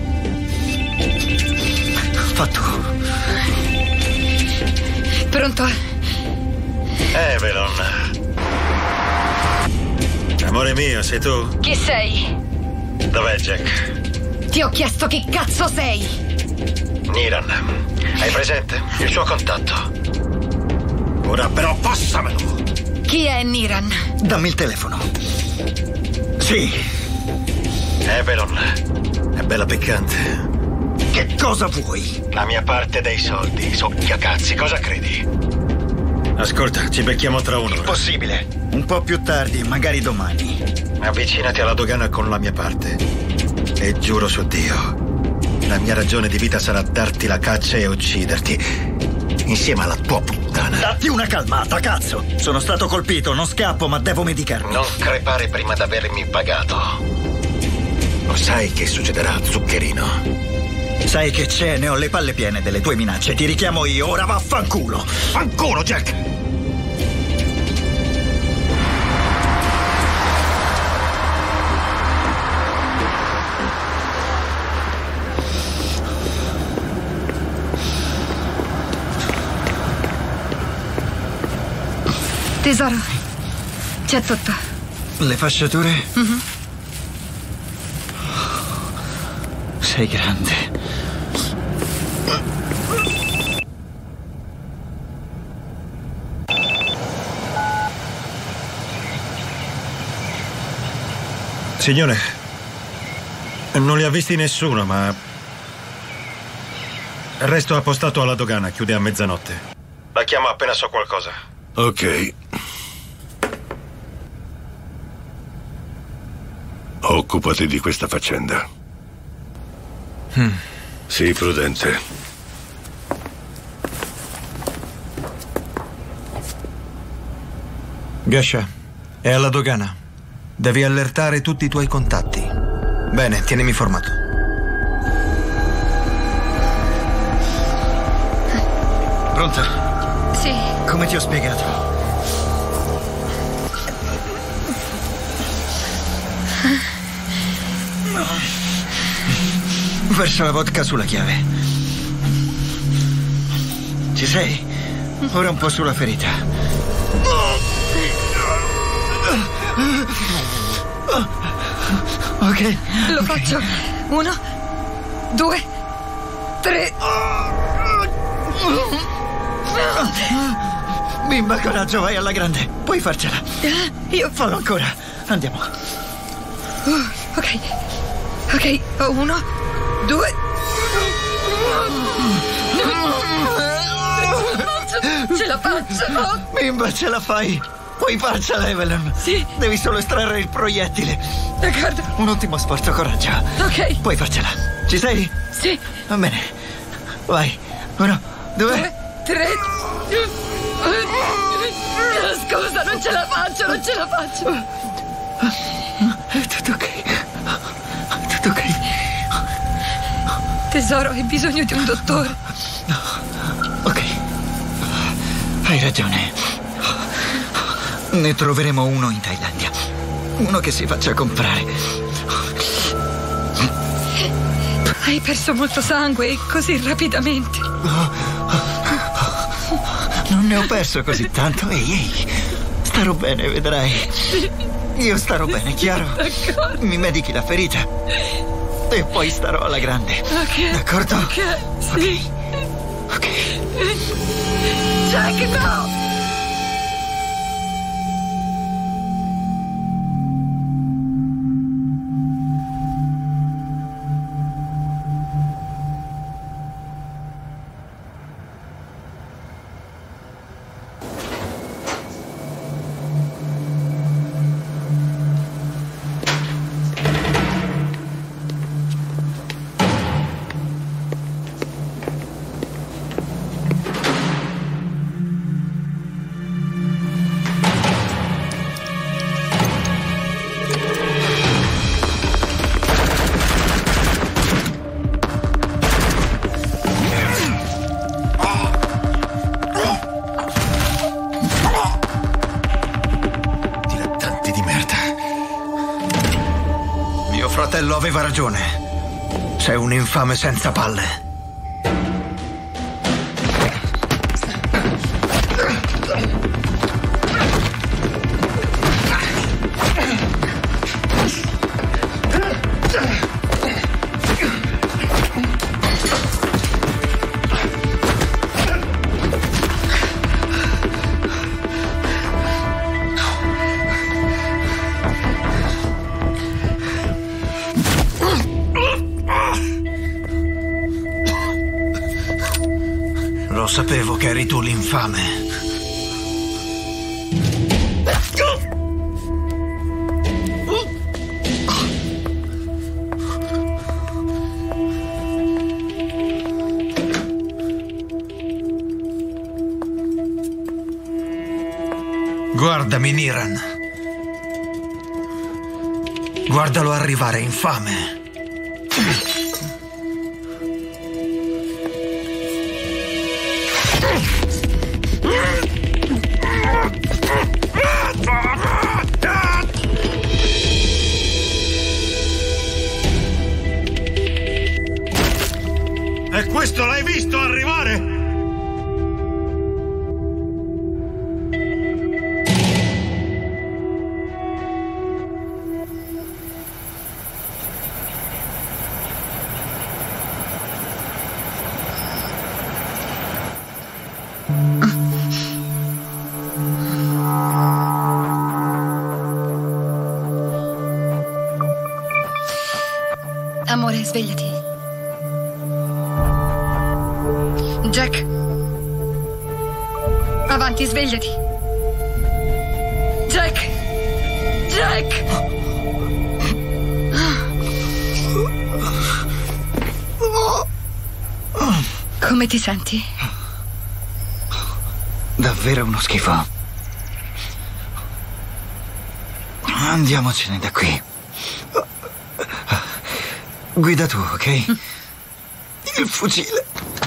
Fatto. Pronto? Evelyn. Amore mio, sei tu? Chi sei? Dov'è Jack? Ti ho chiesto chi cazzo sei! Niran. Hai presente? Il suo contatto. Ora però passamelo! Chi è Niran? Dammi il telefono. Sì. Evelyn, è bella piccante. Che cosa vuoi? La mia parte dei soldi. Socchia cazzi, cosa credi? Ascolta, ci becchiamo tra un'ora. Impossibile. Un po' più tardi, magari domani. Avvicinati alla dogana con la mia parte. E giuro su Dio, la mia ragione di vita sarà darti la caccia e ucciderti. Insieme alla tua puttana. Datti una calmata, cazzo! Sono stato colpito, non scappo, ma devo medicarmi. Non crepare prima d'avermi pagato. Lo sai che succederà, zuccherino? Sai che c'è, ne ho le palle piene delle tue minacce. Ti richiamo io, ora vaffanculo. Fanculo, Jack! Tesoro, c'è tutto. Le fasciature? Mm-hmm. Sei grande. Signore, non li ha visti nessuno, ma resto appostato alla dogana, chiude a mezzanotte. La chiamo appena so qualcosa. Ok. Occupati di questa faccenda. Sii prudente. Gesha, è alla dogana. Devi allertare tutti i tuoi contatti. Bene, tienimi informato. Pronta? Sì. Come ti ho spiegato? Versa la vodka sulla chiave. Ci sei? Ora un po' sulla ferita. Ok. Lo faccio. 1, 2, 3. Bimba, coraggio, vai alla grande. Puoi farcela. Io fallo ancora. Andiamo. Ok. Ok, 1, 2. Ce la faccio. Bimba, ce la fai. Puoi farcela, Evelyn. Sì. Devi solo estrarre il proiettile. D'accordo. Un ultimo sforzo, coraggio. Ok. Puoi farcela. Ci sei? Sì. Va bene. Vai. 1, 2, 3. Scusa, non ce la faccio, non ce la faccio. È tutto ok. Tutto ok. Tesoro, hai bisogno di un dottore. Ok. Hai ragione. Ne troveremo uno in Thailandia. Uno che si faccia comprare. Hai perso molto sangue così rapidamente. Non ne ho perso così tanto. Ehi. Starò bene, vedrai. Io starò bene, chiaro? D'accordo. Mi medichi la ferita. E poi starò alla grande. Ok. D'accordo? Ok, sì. Ok. Jack, no! aveva ragione. Sei un infame senza palle. Lo sapevo che eri tu l'infame. Guardami, Niran. Guardalo arrivare, infame. E questo l'hai visto arrivare? Amore, svegliati. Jack. Avanti, svegliati. Jack. Jack. Come ti senti? Davvero uno schifo. Andiamocene da qui. Guida tu, ok? Il fucile.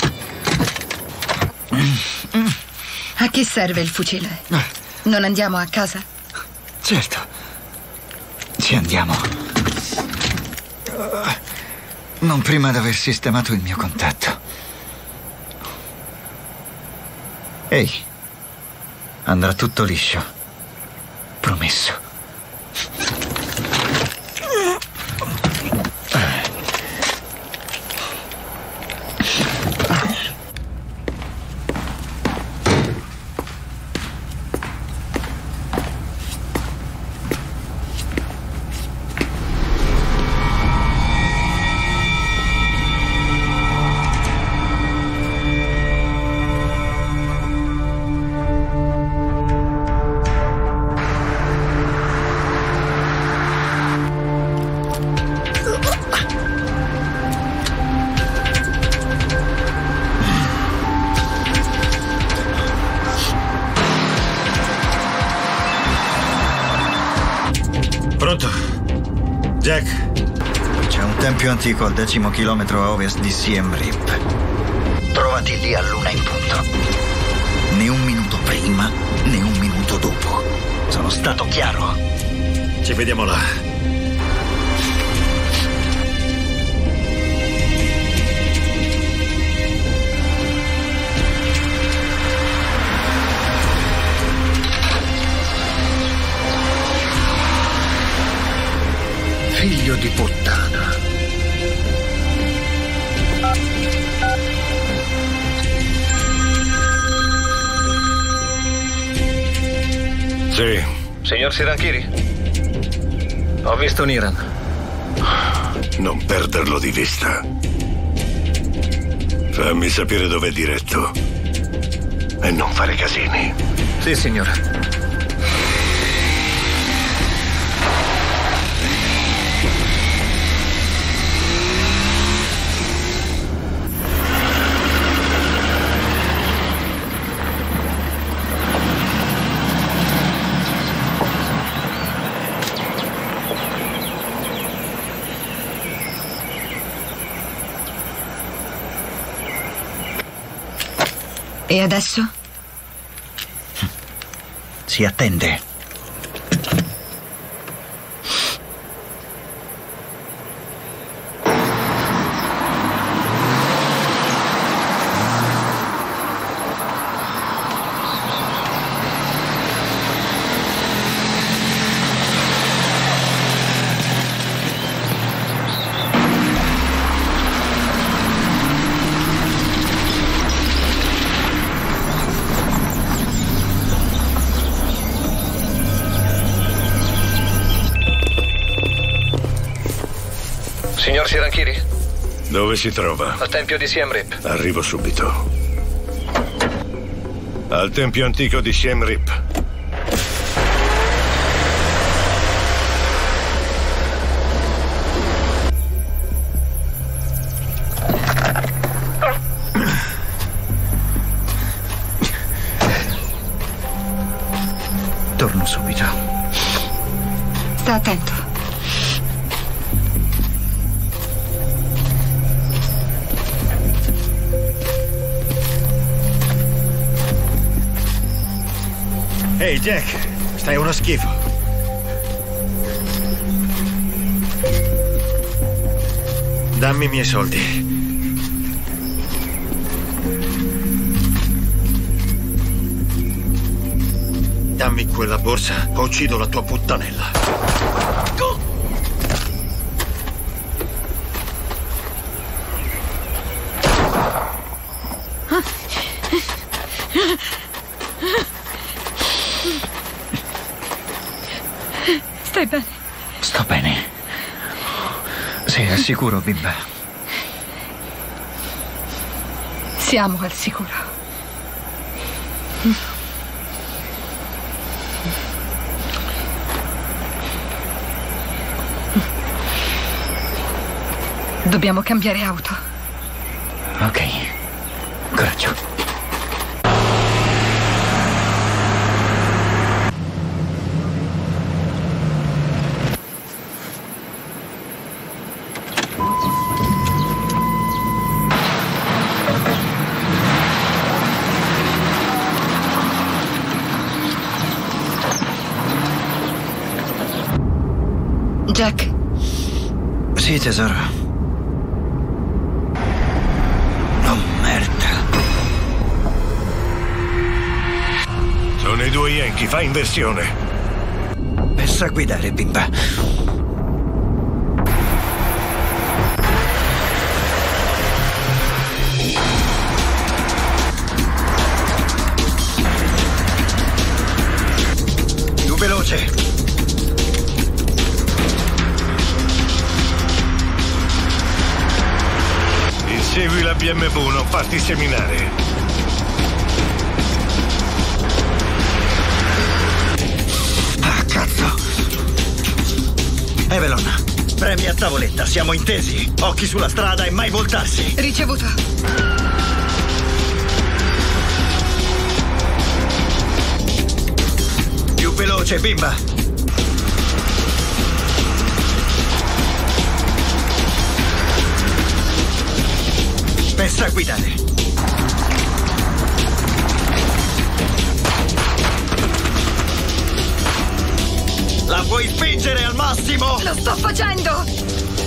A chi serve il fucile? Non andiamo a casa? Certo. Ci andiamo. Non prima di aver sistemato il mio contatto. Ehi, andrà tutto liscio. Promesso. Pronto? Jack? C'è un tempio antico al 10° chilometro a ovest di Siem Reap. Trovati lì all'1 in punto. Né un minuto prima, né un minuto dopo. Sono stato chiaro? Ci vediamo là. Figlio di puttana. Sì. Signor Siranchiri? Ho visto Niran. Non perderlo di vista. Fammi sapere dove è diretto. E non fare casini. Sì, signore. E adesso? Si attende. Siranchiri? Dove si trova? Al tempio di Siem Reap. Arrivo subito. Al tempio antico di Siem Reap. Torno subito. Sta attento. Ehi, Jack, stai uno schifo. Dammi i miei soldi. Dammi quella borsa o uccido la tua puttanella. Stai bene? Sto bene. Sei al sicuro, bimba? Siamo al sicuro. Dobbiamo cambiare auto. Ok. Coraggio. Jack? Sì, tesoro. Oh, merda. Sono i due Yankee, fa inversione. Pensa a guidare, bimba. Più veloce. Segui la BMW, non farti seminare. Ah, cazzo. Evelyn, premi a tavoletta, siamo intesi. Occhi sulla strada e mai voltarsi. Ricevuto. Più veloce, bimba. Pensa a guidare. La puoi spingere al massimo? Lo sto facendo!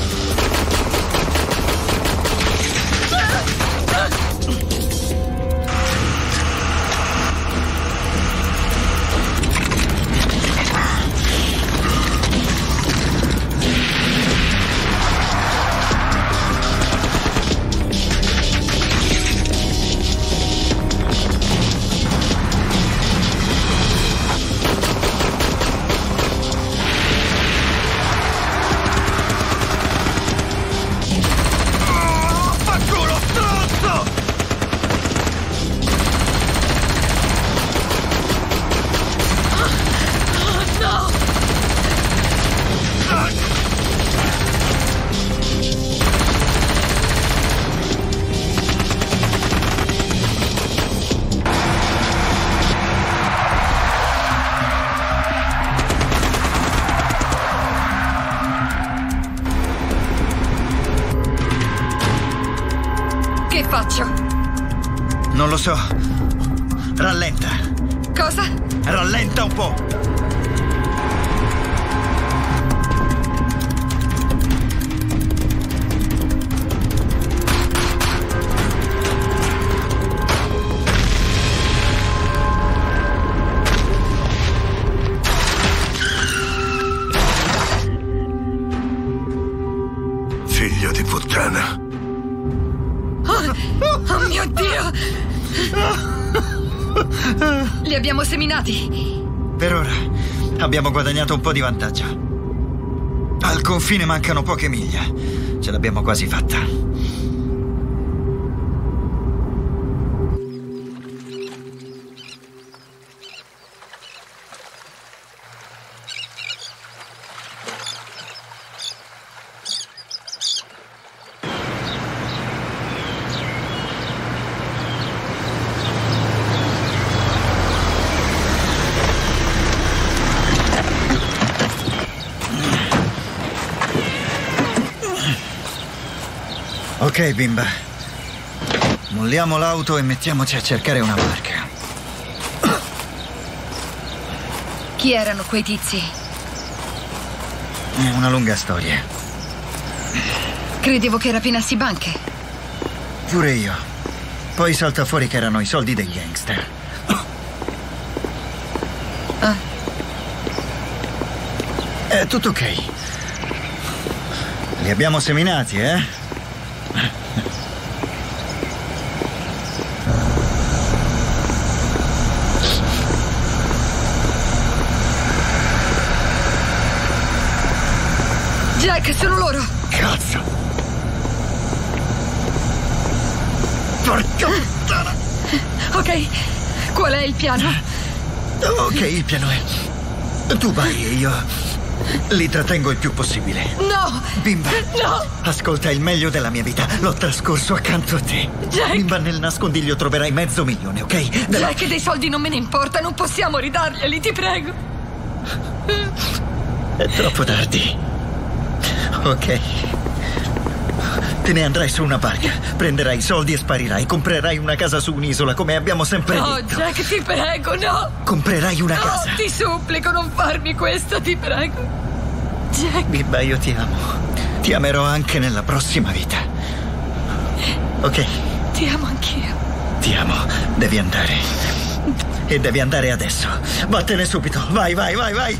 Che faccio? Non lo so. Rallenta. Cosa? Rallenta un po'. Figlio di puttana. Oh mio Dio! Li abbiamo seminati. Per ora abbiamo guadagnato un po' di vantaggio. Al confine mancano poche miglia. Ce l'abbiamo quasi fatta. Ok, bimba. Molliamo l'auto e mettiamoci a cercare una barca. Chi erano quei tizi? È una lunga storia. Credevo che rapinassi banche. Pure io. Poi salta fuori che erano i soldi dei gangster. Ah. È tutto ok. Li abbiamo seminati, eh? Jack, sono loro! Cazzo! Porca puttana! Ok, qual è il piano? Ok, il piano è... Tu vai e io li trattengo il più possibile. No! Bimba! No! Ascolta, il meglio della mia vita l'ho trascorso accanto a te. Jack! Bimba, nel nascondiglio troverai $500,000, ok? Jack, dei soldi non me ne importa, non possiamo ridarglieli, ti prego. È troppo tardi. Ok. Te ne andrai su una barca, prenderai i soldi e sparirai. Comprerai una casa su un'isola come abbiamo sempre No, detto. Jack, ti prego, no! Comprerai una casa. No, ti supplico, non farmi questo, ti prego. Jack. Bimba, io ti amo. Ti amerò anche nella prossima vita. Ok? Ti amo anch'io. Ti amo. Devi andare. E devi andare adesso. Vattene subito. Vai, vai, vai, vai.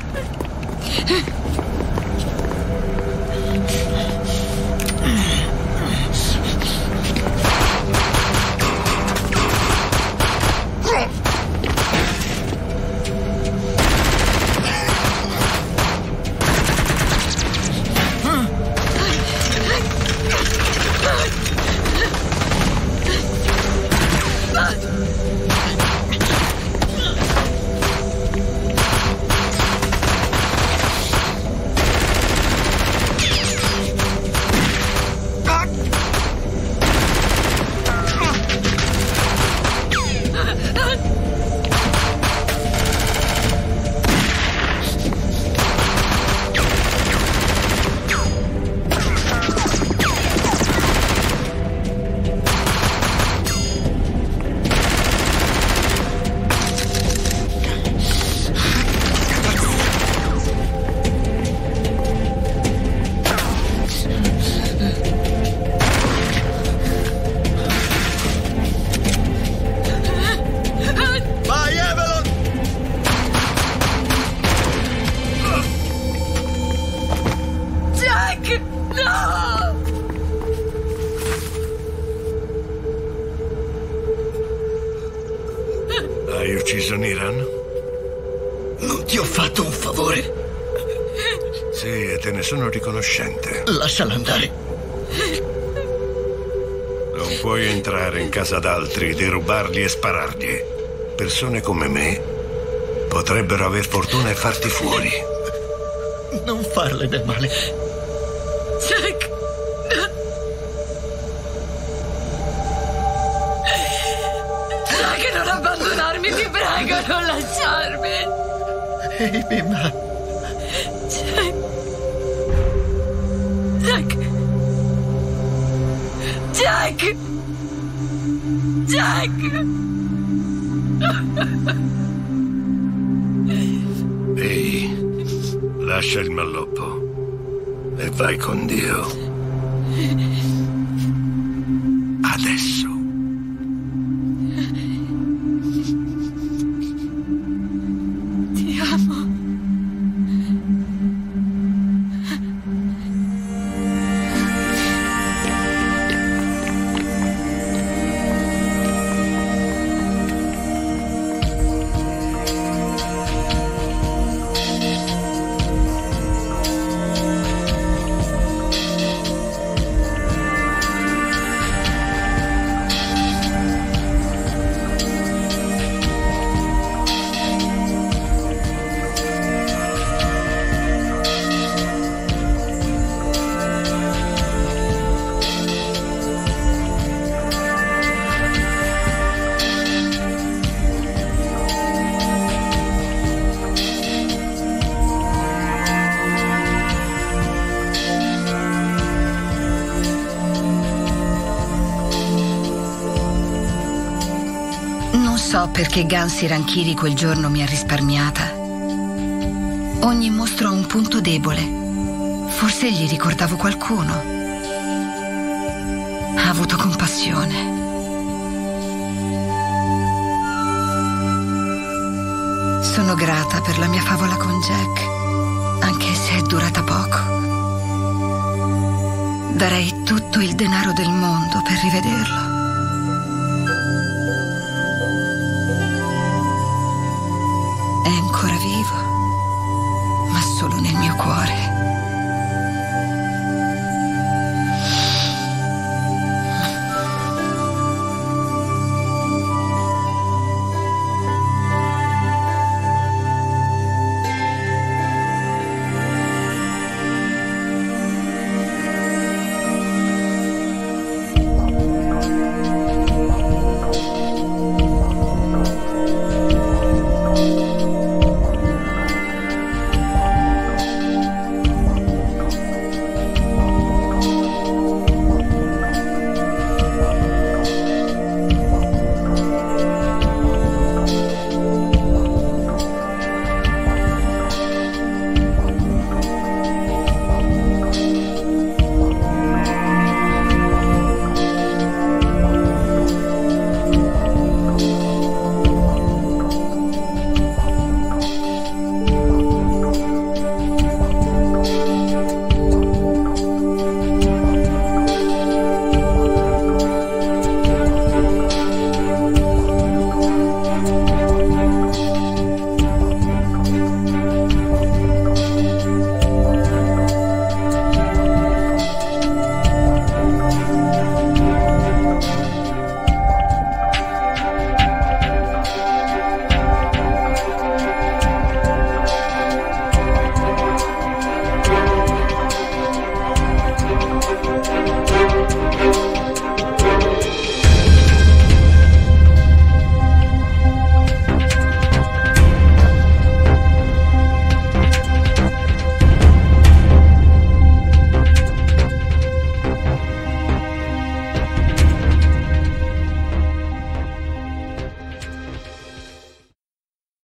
Hai ucciso Niran? Non ti ho fatto un favore. Sì, e te ne sono riconoscente. Lasciala andare. Non puoi entrare in casa d'altri, derubarli e sparargli. Persone come me potrebbero aver fortuna e farti fuori. Non farle del male. Jack! Jack, non abbandonarmi, ti prego, non lasciarmi! Ehi, bimba. Jack! Jack! Jack! Jack! Ehi, lascia il malloppo e vai con Dio. Adesso. Ti amo. Non so perché Gansi Ranchiri quel giorno mi ha risparmiata. Ogni mostro ha un punto debole. Forse gli ricordavo qualcuno. Ha avuto compassione. Sono grata per la mia favola con Jack, anche se è durata poco. Darei tutto il denaro del mondo per rivederlo. È ancora vivo, ma solo nel mio cuore.